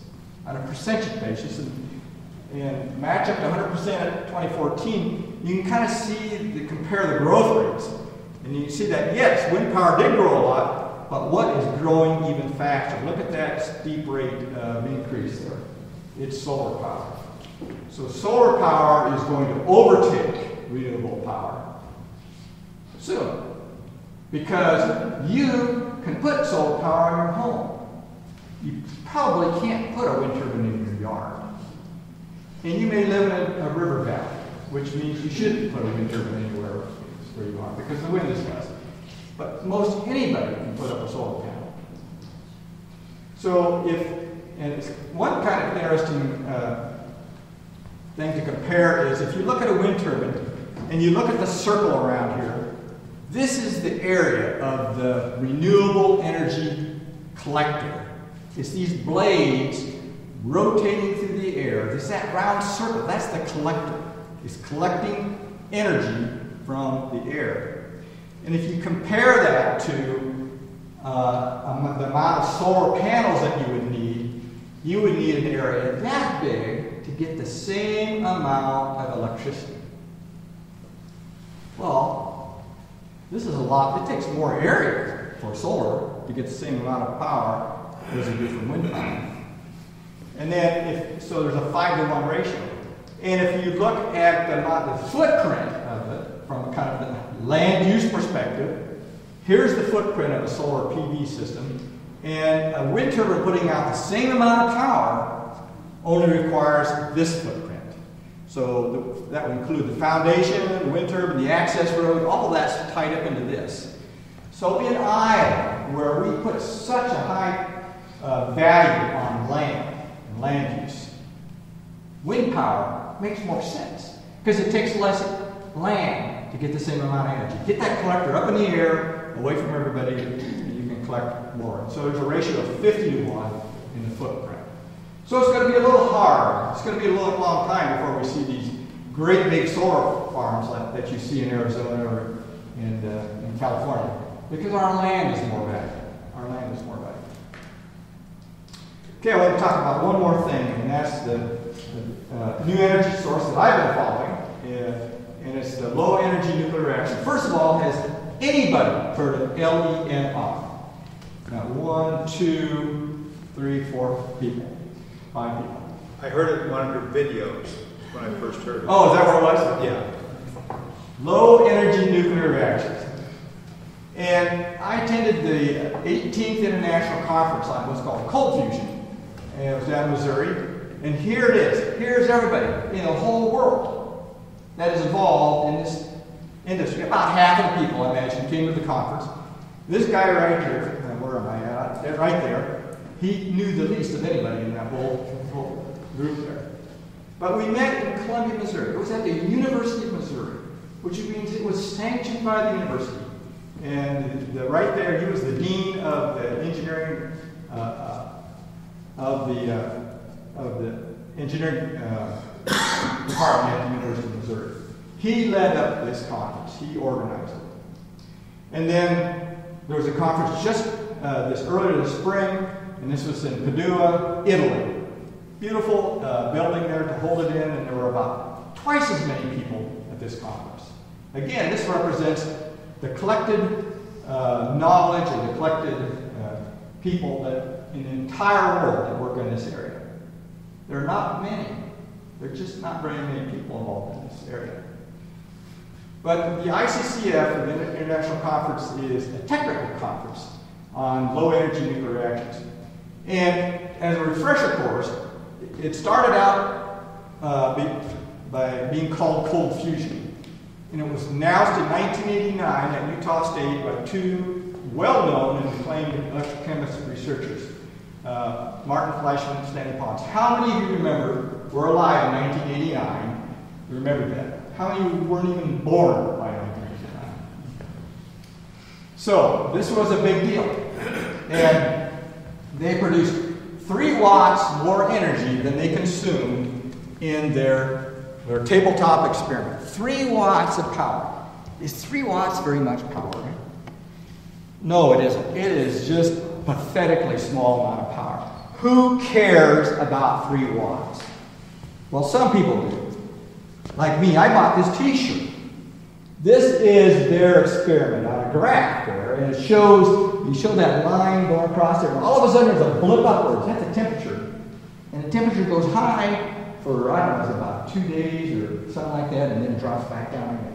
and match up to 100% at 2014, you can kind of see compare the growth rates. And you can see that, yes, wind power did grow a lot, but what is growing even faster? Look at that steep rate of increase there. It's solar power. So solar power is going to overtake renewable power soon, because you can put solar power in your home. You probably can't put a wind turbine in your yard. And you may live in a river valley, which means you shouldn't put a wind turbine anywhere where you are, because the wind is less. But most anybody can put up a solar panel. So and it's one kind of interesting thing to compare is if you look at a wind turbine and you look at the circle around here, this is the area of the renewable energy collector. It's these blades rotating through the air. It's that round circle. That's the collector. It's collecting energy from the air. And if you compare that to the amount of solar panels that you would need an area that big to get the same amount of electricity. Well, this is a lot. It takes more area for solar to get the same amount of power as it do from wind power. And then, so there's a 5-to-1 ratio. And if you look at the footprint of it from kind of the land use perspective, here's the footprint of a solar PV system. And a wind turbine putting out the same amount of power only requires this footprint. So that would include the foundation, the wind turbine, the access road, all of that's tied up into this. So in Iowa, where we put such a high value on land and land use, wind power makes more sense because it takes less land to get the same amount of energy. Get that collector up in the air, away from everybody, and you can collect more. So there's a ratio of 50-to-1 in the footprint. So it's going to be a little hard. It's going to be a long time before we see these great big solar farms that you see in Arizona or in California, because our land is more valuable. Our land is more valuable. Okay, I want to talk about one more thing, and that's the new energy source that I've been following, and it's the low energy nuclear reaction. First of all, has anybody heard of LENR? Now, 1, 2, 3, 4 people. 5 people. I heard it in one of your videos when I first heard it. Oh, is that where it was? Yeah. Low energy nuclear reactions. And I attended the 18th International Conference on what's called cold fusion. And it was down in Missouri. And here it is. Here's everybody in the whole world that is involved in this industry. About half of the people, I imagine, came to the conference. This guy right here, where am I at? Right there. He knew the least of anybody in that whole group there. But we met in Columbia, Missouri. It was at the University of Missouri, which means it was sanctioned by the university. And right there, he was the dean of the engineering of the engineering department at the University of Missouri. He led up this conference. He organized it. And then there was a conference just earlier this spring, and this was in Padua, Italy. Beautiful building there to hold it in, and there were about twice as many people at this conference. Again, this represents the collected knowledge and the collected people that in the entire world that work in this area. There are not many. There are just not very many people involved in this area. But the ICCF, the International Conference, is a technical conference on low-energy nuclear reactions. And as a refresher course, it started out by being called cold fusion. And it was announced in 1989 at Utah State by two well-known and acclaimed electrochemistry researchers, Martin Fleischmann and Stanley Pons. How many of you were alive in 1989? You remember that? How many of you weren't even born by 1989? So, this was a big deal. And they produced 3 watts more energy than they consumed in their tabletop experiment. 3 watts of power. Is 3 watts very much power? No, it isn't. It is just pathetically small amount of power. Who cares about 3 watts? Well, some people do. Like me, I bought this t-shirt. This is their experiment on a graph there, and it shows, you show that line going across there, and all of a sudden there's a blip upwards. That's the temperature. And the temperature goes high for, I don't know, it's about 2 days or something like that, and then it drops back down again.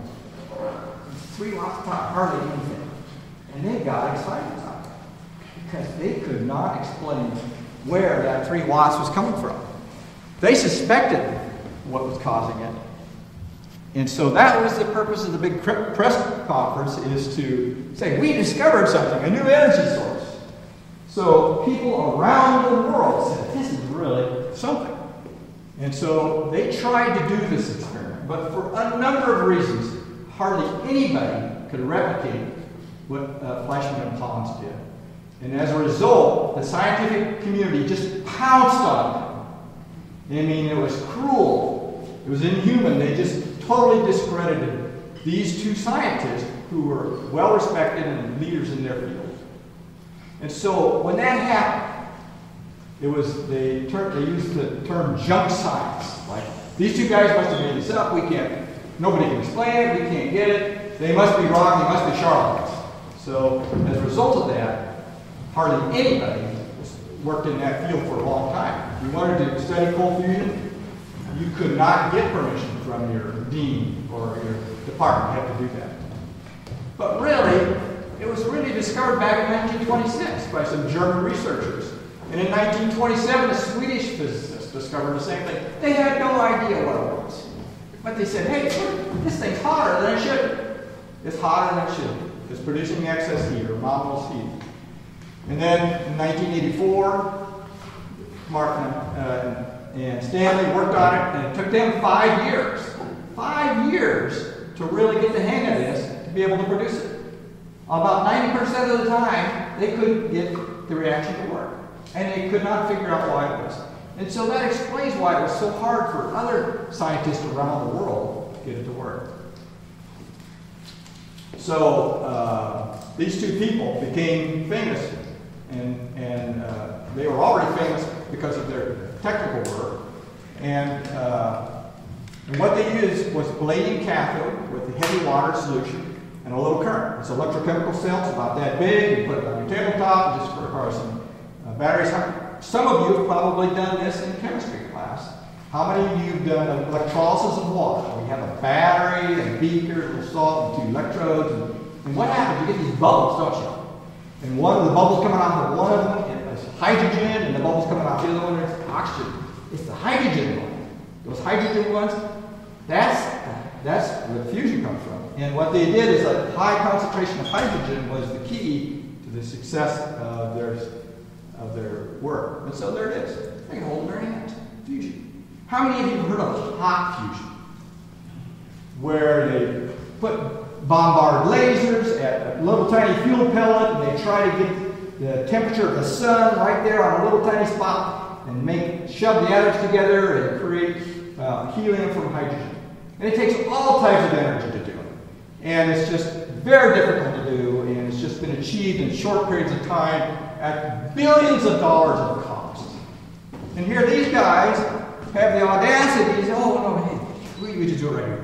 3 watts of power, hardly anything. And they got excited about it because they could not explain where that 3 watts was coming from. They suspected what was causing it. And so that was the purpose of the big press conference, is to say, we discovered something, a new energy source. So people around the world said, this is really something. And so they tried to do this experiment, but for a number of reasons, hardly anybody could replicate what Fleischmann and Pons did. And as a result, the scientific community just pounced on them. I mean, it was cruel. It was inhuman. They just totally discredited these 2 scientists who were well respected and leaders in their field. And so when that happened, they used the term junk science. Like, these 2 guys must have made this up. Nobody can explain it. We can't get it. They must be wrong. They must be charlatans. So as a result of that, hardly anybody worked in that field for a long time. If you wanted to study cold fusion, you could not get permission from your dean or your department. You had to do that. But really, it was really discovered back in 1926 by some German researchers. And in 1927, a Swedish physicist discovered the same thing. They had no idea what it was. But they said, hey, look, this thing's hotter than it should. It's hotter than it should. It's producing excess heat or anomalous heat. And then in 1984, Martin and Stanley worked on it, and it took them 5 years. 5 years to really get the hang of this, to be able to produce it. About 90% of the time, they couldn't get the reaction to work. And they could not figure out why it was. And so that explains why it was so hard for other scientists around the world to get it to work. So these 2 people became famous, and they were already famous because of their technical work. And what they used was palladium cathode with a heavy water solution and a low current. It's electrochemical cell. It's about that big. You put it on your tabletop. Just requires some batteries. Some of you have probably done this in chemistry class. How many of you have done electrolysis of water? We have a battery and a beaker, a little salt, and 2 electrodes. And what happens? You get these bubbles, don't you? And one of the bubbles coming off of one of them is hydrogen, and the bubbles coming off the other one is oxygen. It's the hydrogen one. Those hydrogen ones, that's where the fusion comes from. And what they did is a high concentration of hydrogen was the key to the success of their work. And so there it is. They can hold in their hands. Fusion. How many of you have heard of hot fusion? Where they put bombard lasers at a little tiny fuel pellet, and they try to get the temperature of the sun right there on a little tiny spot, and shove the atoms together and create helium from hydrogen. And it takes all types of energy to do it. And it's just very difficult to do, and it's just been achieved in short periods of time at billions of dollars of cost. And here these guys have the audacity to say, oh, no, hey, we just do it right here.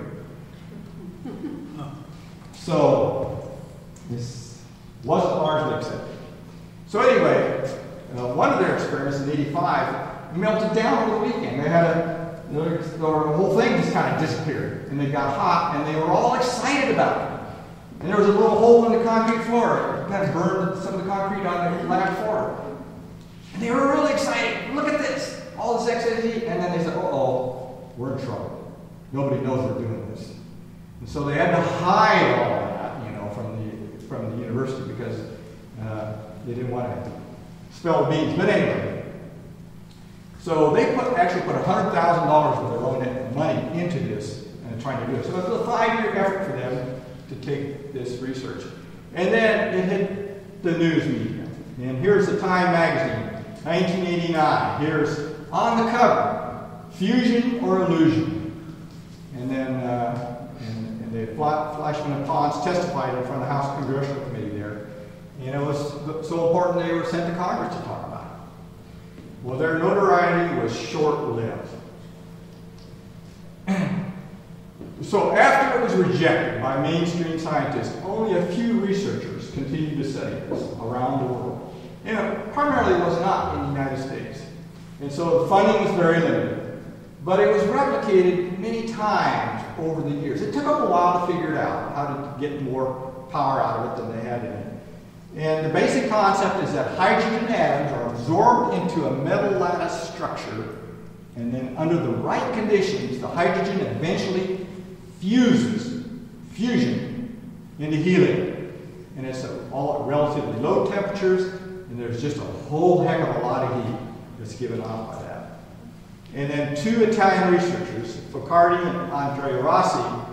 So, this wasn't largely accepted. So anyway, one of their experiments in '85 melted down over the weekend. They had the whole thing just kind of disappeared, and they got hot, and they were all excited about it. And there was a little hole in the concrete floor. It kind of burned some of the concrete on the lab floor. And they were really excited. Look at this. All this excess heat. And then they said, uh-oh, we're in trouble. Nobody knows we're doing this. And so they had to hide all that, from the university because they didn't want to spill the beans. But anyway, so they actually put $100,000 of their own money into this and trying to do it. So it was a 5-year effort for them to take this research. And then it hit the news media. And here's the Time magazine, 1989. Here's on the cover, Fusion or Illusion. And then the Flashman and Pons testified in front of the House Congressional Committee there. And it was so important they were sent to Congress to talk about it. Well, their notoriety was short-lived. So after it was rejected by mainstream scientists, only a few researchers continued to study this around the world. And it primarily was not in the United States. And so the funding was very limited. But it was replicated many times over the years. It took them a while to figure it out, how to get more power out of it than they had in it. And the basic concept is that hydrogen atoms are absorbed into a metal lattice structure, and then under the right conditions, the hydrogen eventually fusion into helium. And it's all at relatively low temperatures, and there's just a whole heck of a lot of heat that's given off by that. And then 2 Italian researchers, Focardi and Andrea Rossi,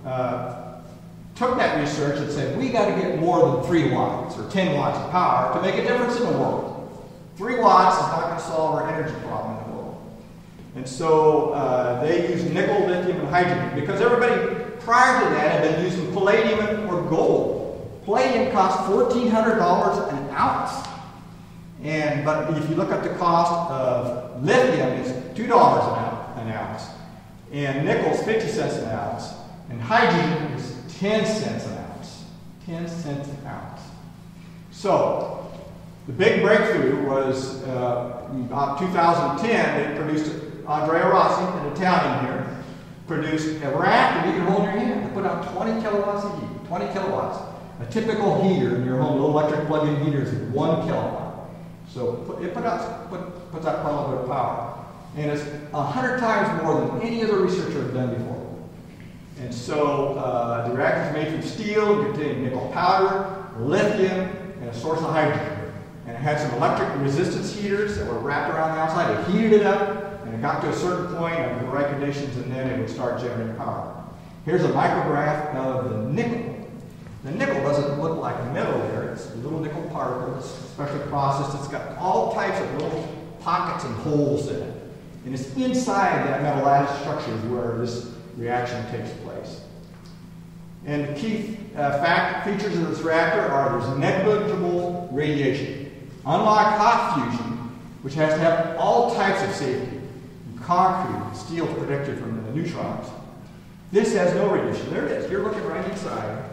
took that research and said, we got to get more than 3 watts or 10 watts of power to make a difference in the world. 3 watts is not going to solve our energy problem in the world. And so they used nickel, lithium, and hydrogen because everybody prior to that had been using palladium or gold. Palladium cost $1,400 an ounce. But if you look at the cost of lithium, it's $2 an ounce. And nickel's 50 cents an ounce. And hydrogen is 10 cents an ounce. 10 cents an ounce. So, the big breakthrough was about 2010, they produced, Andrea Rossi, an Italian here, produced a reactor you can hold in your hand. They put out 20 kilowatts of heat. 20 kilowatts. A typical heater in your home, little electric plug-in heater, is 1 kilowatt. So it puts out quite a little bit of power. And it's 100 times more than any other researcher has done before. And so the reactor is made from steel, containing nickel powder, lithium, and a source of hydrogen. And it had some electric resistance heaters that were wrapped around the outside. It heated it up, and it got to a certain point under the right conditions, and then it would start generating power. Here's a micrograph of the nickel. The nickel doesn't look like a metal there. It's a little nickel particle. It's specially processed. It's got all types of little pockets and holes in it. And it's inside that metal lattice structure where this reaction takes place. And the key features of this reactor are there's negligible radiation. Unlike hot fusion, which has to have all types of safety, concrete and steel to protect you from the neutrons, this has no radiation. There it is. You're looking right inside.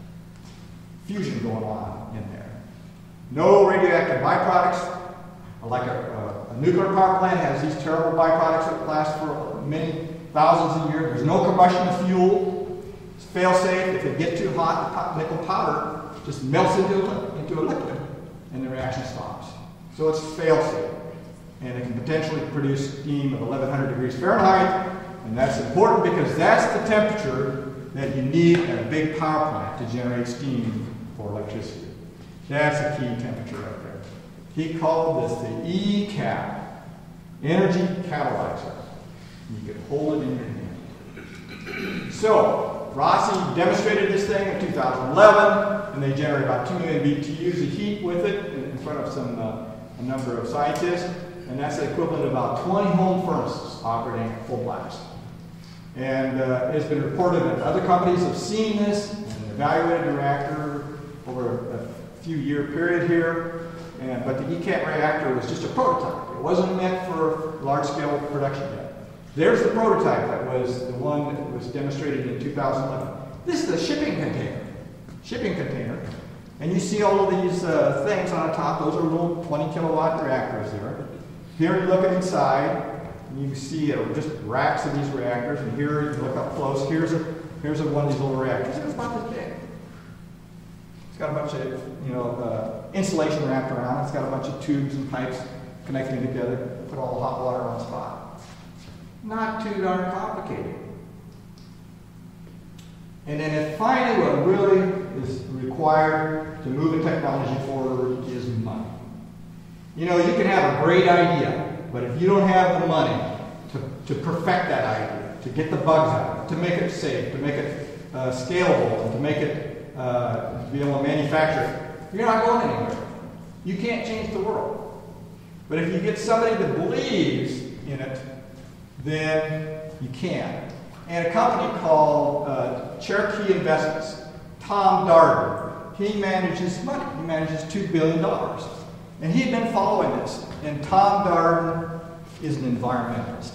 Fusion going on in there. No radioactive byproducts. Like a nuclear power plant has these terrible byproducts that last for many thousands of years. There's no combustion of fuel. It's fail-safe. If it gets too hot, the nickel powder just melts into a liquid, and the reaction stops. So it's fail-safe. and it can potentially produce steam of 1100 degrees Fahrenheit, and that's important because that's the temperature that you need at a big power plant to generate steam for electricity. That's a key temperature right there. He called this the ECAP, energy catalyzer. You can hold it in your hand. So, Rossi demonstrated this thing in 2011, and they generated about 2 million BTUs of heat with it in front of a number of scientists, and that's the equivalent of about 20 home furnaces operating at full blast. And it's been reported that other companies have seen this and evaluated the reactor over a few year period here, but the ECAT reactor was just a prototype. It wasn't meant for large scale production yet. There's the prototype that was the one that was demonstrated in 2011. This is a shipping container. And you see all of these things on the top. Those are little 20 kilowatt reactors there. Here you're looking inside, and you can see just racks of these reactors. And here you look up close. Here's one of these little reactors. It's about this big. It's got a bunch of insulation wrapped around. It's got a bunch of tubes and pipes connecting together. Put all the hot water on the spot. Not too darn complicated. And then finally, what really is required to move the technology forward is money. You know, you can have a great idea, but if you don't have the money to perfect that idea, to get the bugs out, to make it safe, to make it scalable, and to make it be able to manufacture it, you're not going anywhere. You can't change the world. But if you get somebody that believes in it, then you can. And a company called Cherokee Investments, Tom Darden, he manages money. He manages $2 billion. And he had been following this. And Tom Darden is an environmentalist.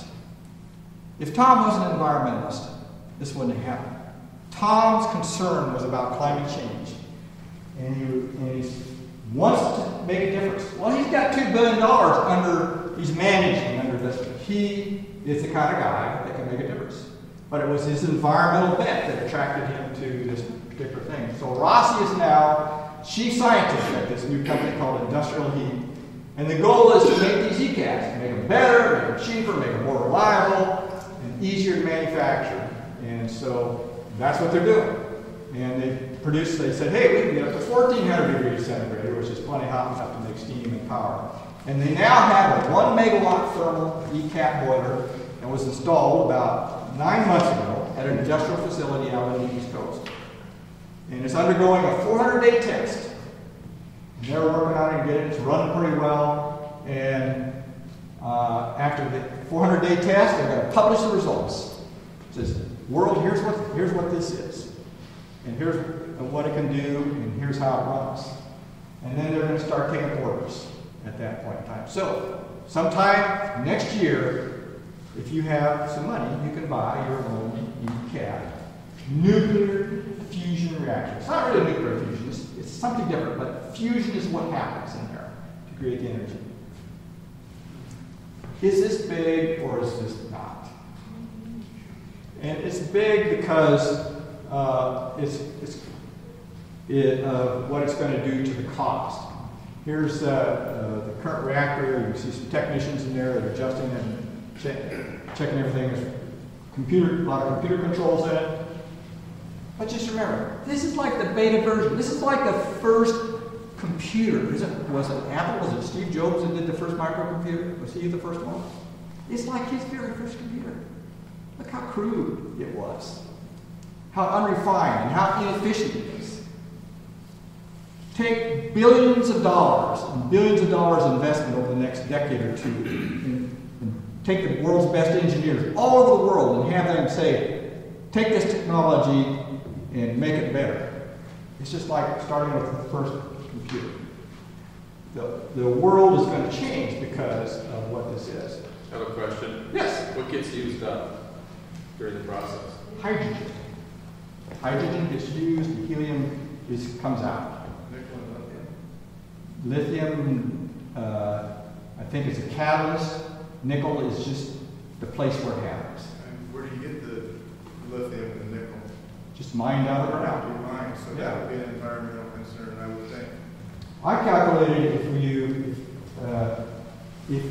If Tom was an environmentalist, this wouldn't have happened. Tom's concern was about climate change. And he wants to make a difference. Well, he's got $2 billion he's managing under this. He is the kind of guy that can make a difference. But it was his environmental bent that attracted him to this particular thing. So Rossi is now chief scientist at this new company called Industrial Heat. And the goal is to make these ECAPs, make them better, make them cheaper, make them more reliable, and easier to manufacture. And so that's what they're doing. And they said, hey, we can get up to 1400 degrees centigrade, which is plenty hot enough to make steam and power. And they now have a 1 megawatt thermal ECAP boiler that was installed about 9 months ago at an industrial facility out on the East Coast. And it's undergoing a 400-day test. And they're working on it and getting it. It's running pretty well. And after the 400-day test, they're going to publish the results. It says, world, here's what this is. And here's what it can do, and here's how it runs. And then they're going to start taking orders at that point in time. So, sometime next year, if you have some money, you can buy your own ECAP nuclear fusion reactor. It's not really nuclear fusion, it's something different, but fusion is what happens in there to create the energy. Is this big or is this not? And it's big because what it's going to do to the cost. Here's the current reactor. You see some technicians in there that are adjusting and checking everything. There's a lot of computer controls in it. But just remember, this is like the beta version. This is like the first computer. Was it Apple? Was it Steve Jobs that did the first microcomputer? Was he the first one? It's like his very first computer. Look how crude it was. How unrefined and how inefficient it is. Take billions of dollars and billions of dollars investment over the next decade or two and take the world's best engineers all over the world and have them say, take this technology and make it better. It's just like starting with the first computer. The world is going to change because of what this is. I have a question. Yes? What gets used up during the process? Hydrogen. Hydrogen gets used, the helium comes out. Nickel and lithium? Lithium, I think it's a catalyst. Nickel is just the place where it happens. And where do you get the lithium and nickel? Just mined out of the Out ground. of your mine, so that would be an environmental concern, I would think. I calculated if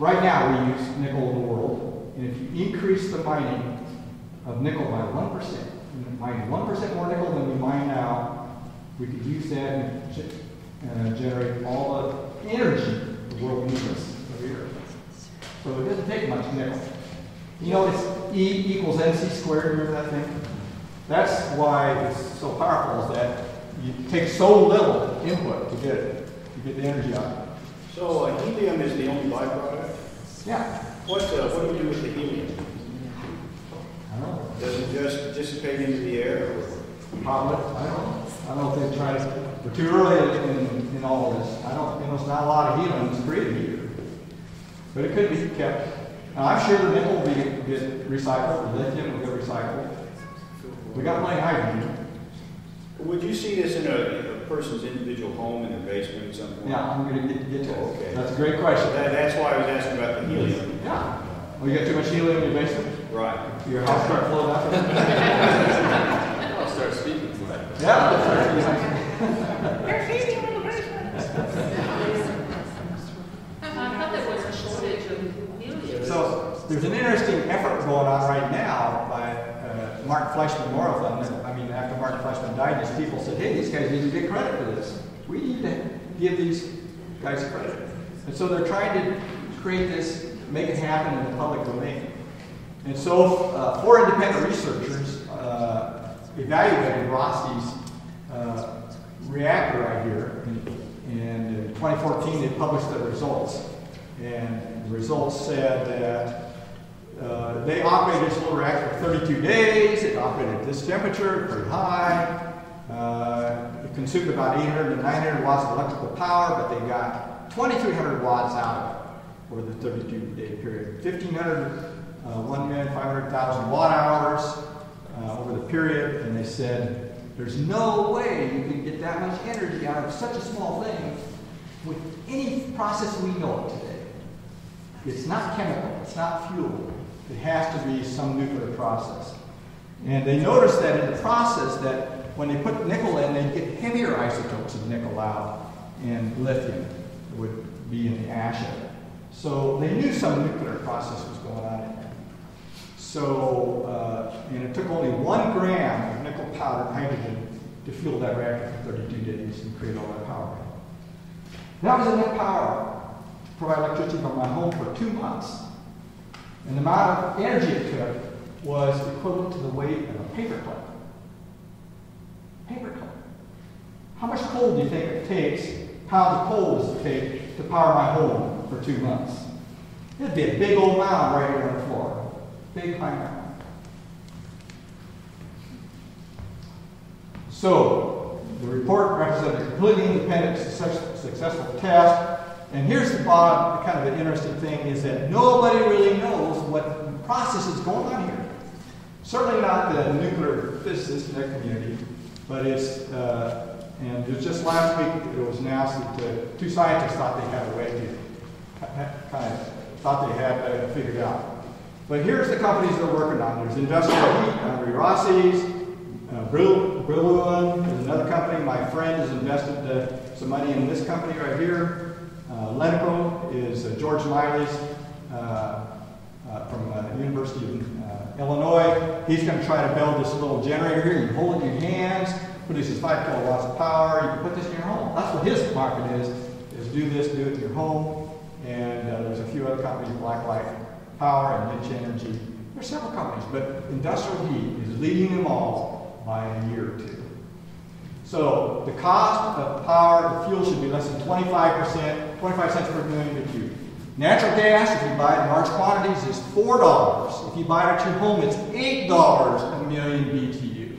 right now we use nickel in the world, and if you increase the mining of nickel by 1%, mine 1% more nickel than we mine now, we could use that and generate all the energy the world needs every year. So it doesn't take much nickel. You know, it's E equals MC squared, remember that thing? That's why it's so powerful, is that you take so little input to get the energy out of it. So helium is the only byproduct? Yeah. What do we do with the helium? I don't know. Does it just dissipate into the air? Or? Probably. I don't know. I don't know if they've tried it. We're too early in all of this. I don't, there's not a lot of helium that's created here. But it could be kept. Now, I'm sure the nickel will get recycled, the lithium will get recycled. We got plenty of hydrogen. Would you see this in a person's individual home in their basement at some point? Yeah, I'm going to get to it. Okay. That's a great question. That's why I was asking about the helium. Yeah. Well, you got too much helium in your basement? Right. Your house start flowing out? I'll start speaking to that. Yeah. There's helium in the basement. I thought there was a shortage of helium. So there's an interesting effort going on right now by Martin Fleischmann Memorial Fund. I mean, after Martin Fleischmann died, these people said, hey, these guys need to get credit for this. We need to give these guys credit. And so they're trying to create this, make it happen in the public domain. And so 4 independent researchers evaluated Rossi's reactor right here. And in 2014, they published their results. And the results said that they operated this little reactor for 32 days. It operated at this temperature, pretty high. It consumed about 800 to 900 watts of electrical power, but they got 2,300 watts out of it over the 32-day period. 1,500,000 watt hours over the period, and they said, there's no way you can get that much energy out of such a small thing with any process we know of today. It's not chemical, it's not fuel. It has to be some nuclear process. And they noticed that in the process that when they put nickel in, they'd get heavier isotopes of nickel out and lithium would be in the ash of it. So they knew some nuclear process was going on in there. So, and it took only 1 gram of nickel powdered hydrogen to fuel that reactor for 32 days and create all that power. That was enough power to provide electricity from my home for 2 months. And the amount of energy it took was equivalent to the weight of a paperclip. Paperclip. How much coal do you think it takes, pounds of coal does it take to power my home for 2 months? It'd be a big old mound right here on the floor. Big high mound. So, the report represented a completely independent, successful test. And here's the bottom, kind of an interesting thing, is that nobody really knows what process is going on here. Certainly not the nuclear physicists in their community, but it's, and it was just last week it was announced that 2 scientists thought they had a way to, kind of thought they had it figured out. But here's the companies they're working on. There's Industrial Heat, Andre Rossi's, Brillouin, there's another company. My friend has invested some money in this company right here. Lenico is George Miley's from University of Illinois. He's going to try to build this little generator here. You hold it in your hands, produces 5 kilowatts of power. You can put this in your home. That's what his market is do this, do it in your home. And there's a few other companies, Blacklight Power and Mitch Energy. There's several companies, but Industrial Heat is leading them all by a year or 2. So the cost of power, the fuel should be less than 25%, 25 cents per million BTU. Natural gas, if you buy it in large quantities, is $4. If you buy it at your home, it's $8 a million BTU.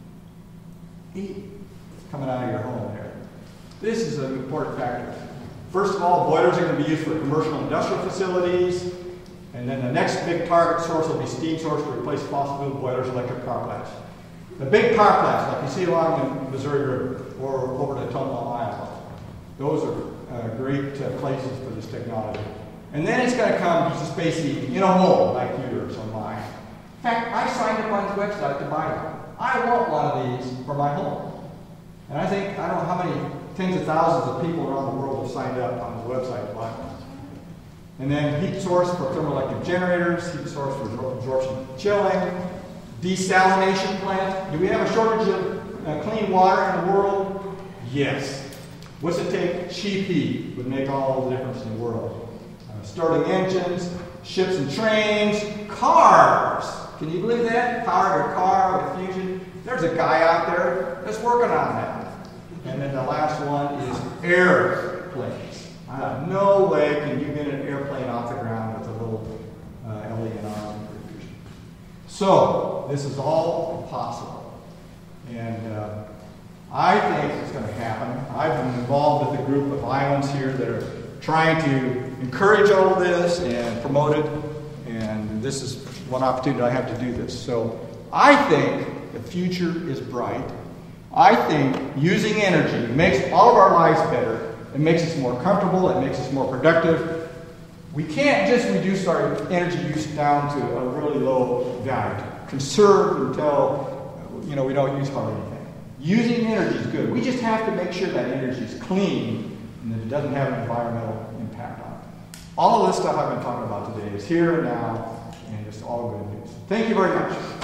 8 coming out of your home there. This is an important factor. First of all, boilers are going to be used for commercial and industrial facilities. And then the next big target source will be steam source to replace fossil fuel boilers, electric power plants. The big power plants, like you see along the Missouri River or over to Tonopah, Iowa, those are great places for this technology. And then it's going to come to space heat in a home like yours or mine. In fact, I signed up on his website to buy one. I want one of these for my home. And I think, I don't know how many tens of thousands of people around the world have signed up on his website to buy one. And then heat source for thermoelectric generators, heat source for absorption chilling, desalination plant. Do we have a shortage of clean water in the world? Yes. What's it take? Cheap heat would make all the difference in the world. Starting engines, ships and trains, cars. Can you believe that? Power your car with fusion. There's a guy out there that's working on that. And then the last one is airplanes. No way can you get an airplane off the ground with a little LENR fusion. So this is all possible. And I think it's going to happen. I've been involved with a group of islands here that are trying to encourage all of this and promote it. And this is one opportunity I have to do this. So I think the future is bright. I think using energy makes all of our lives better. It makes us more comfortable. It makes us more productive. We can't just reduce our energy use down to a really low value. Conserve until we don't use hardly anything. Using energy is good. We just have to make sure that energy is clean and that it doesn't have an environmental impact on it. All of this stuff I've been talking about today is here and now, and it's all good news. Thank you very much.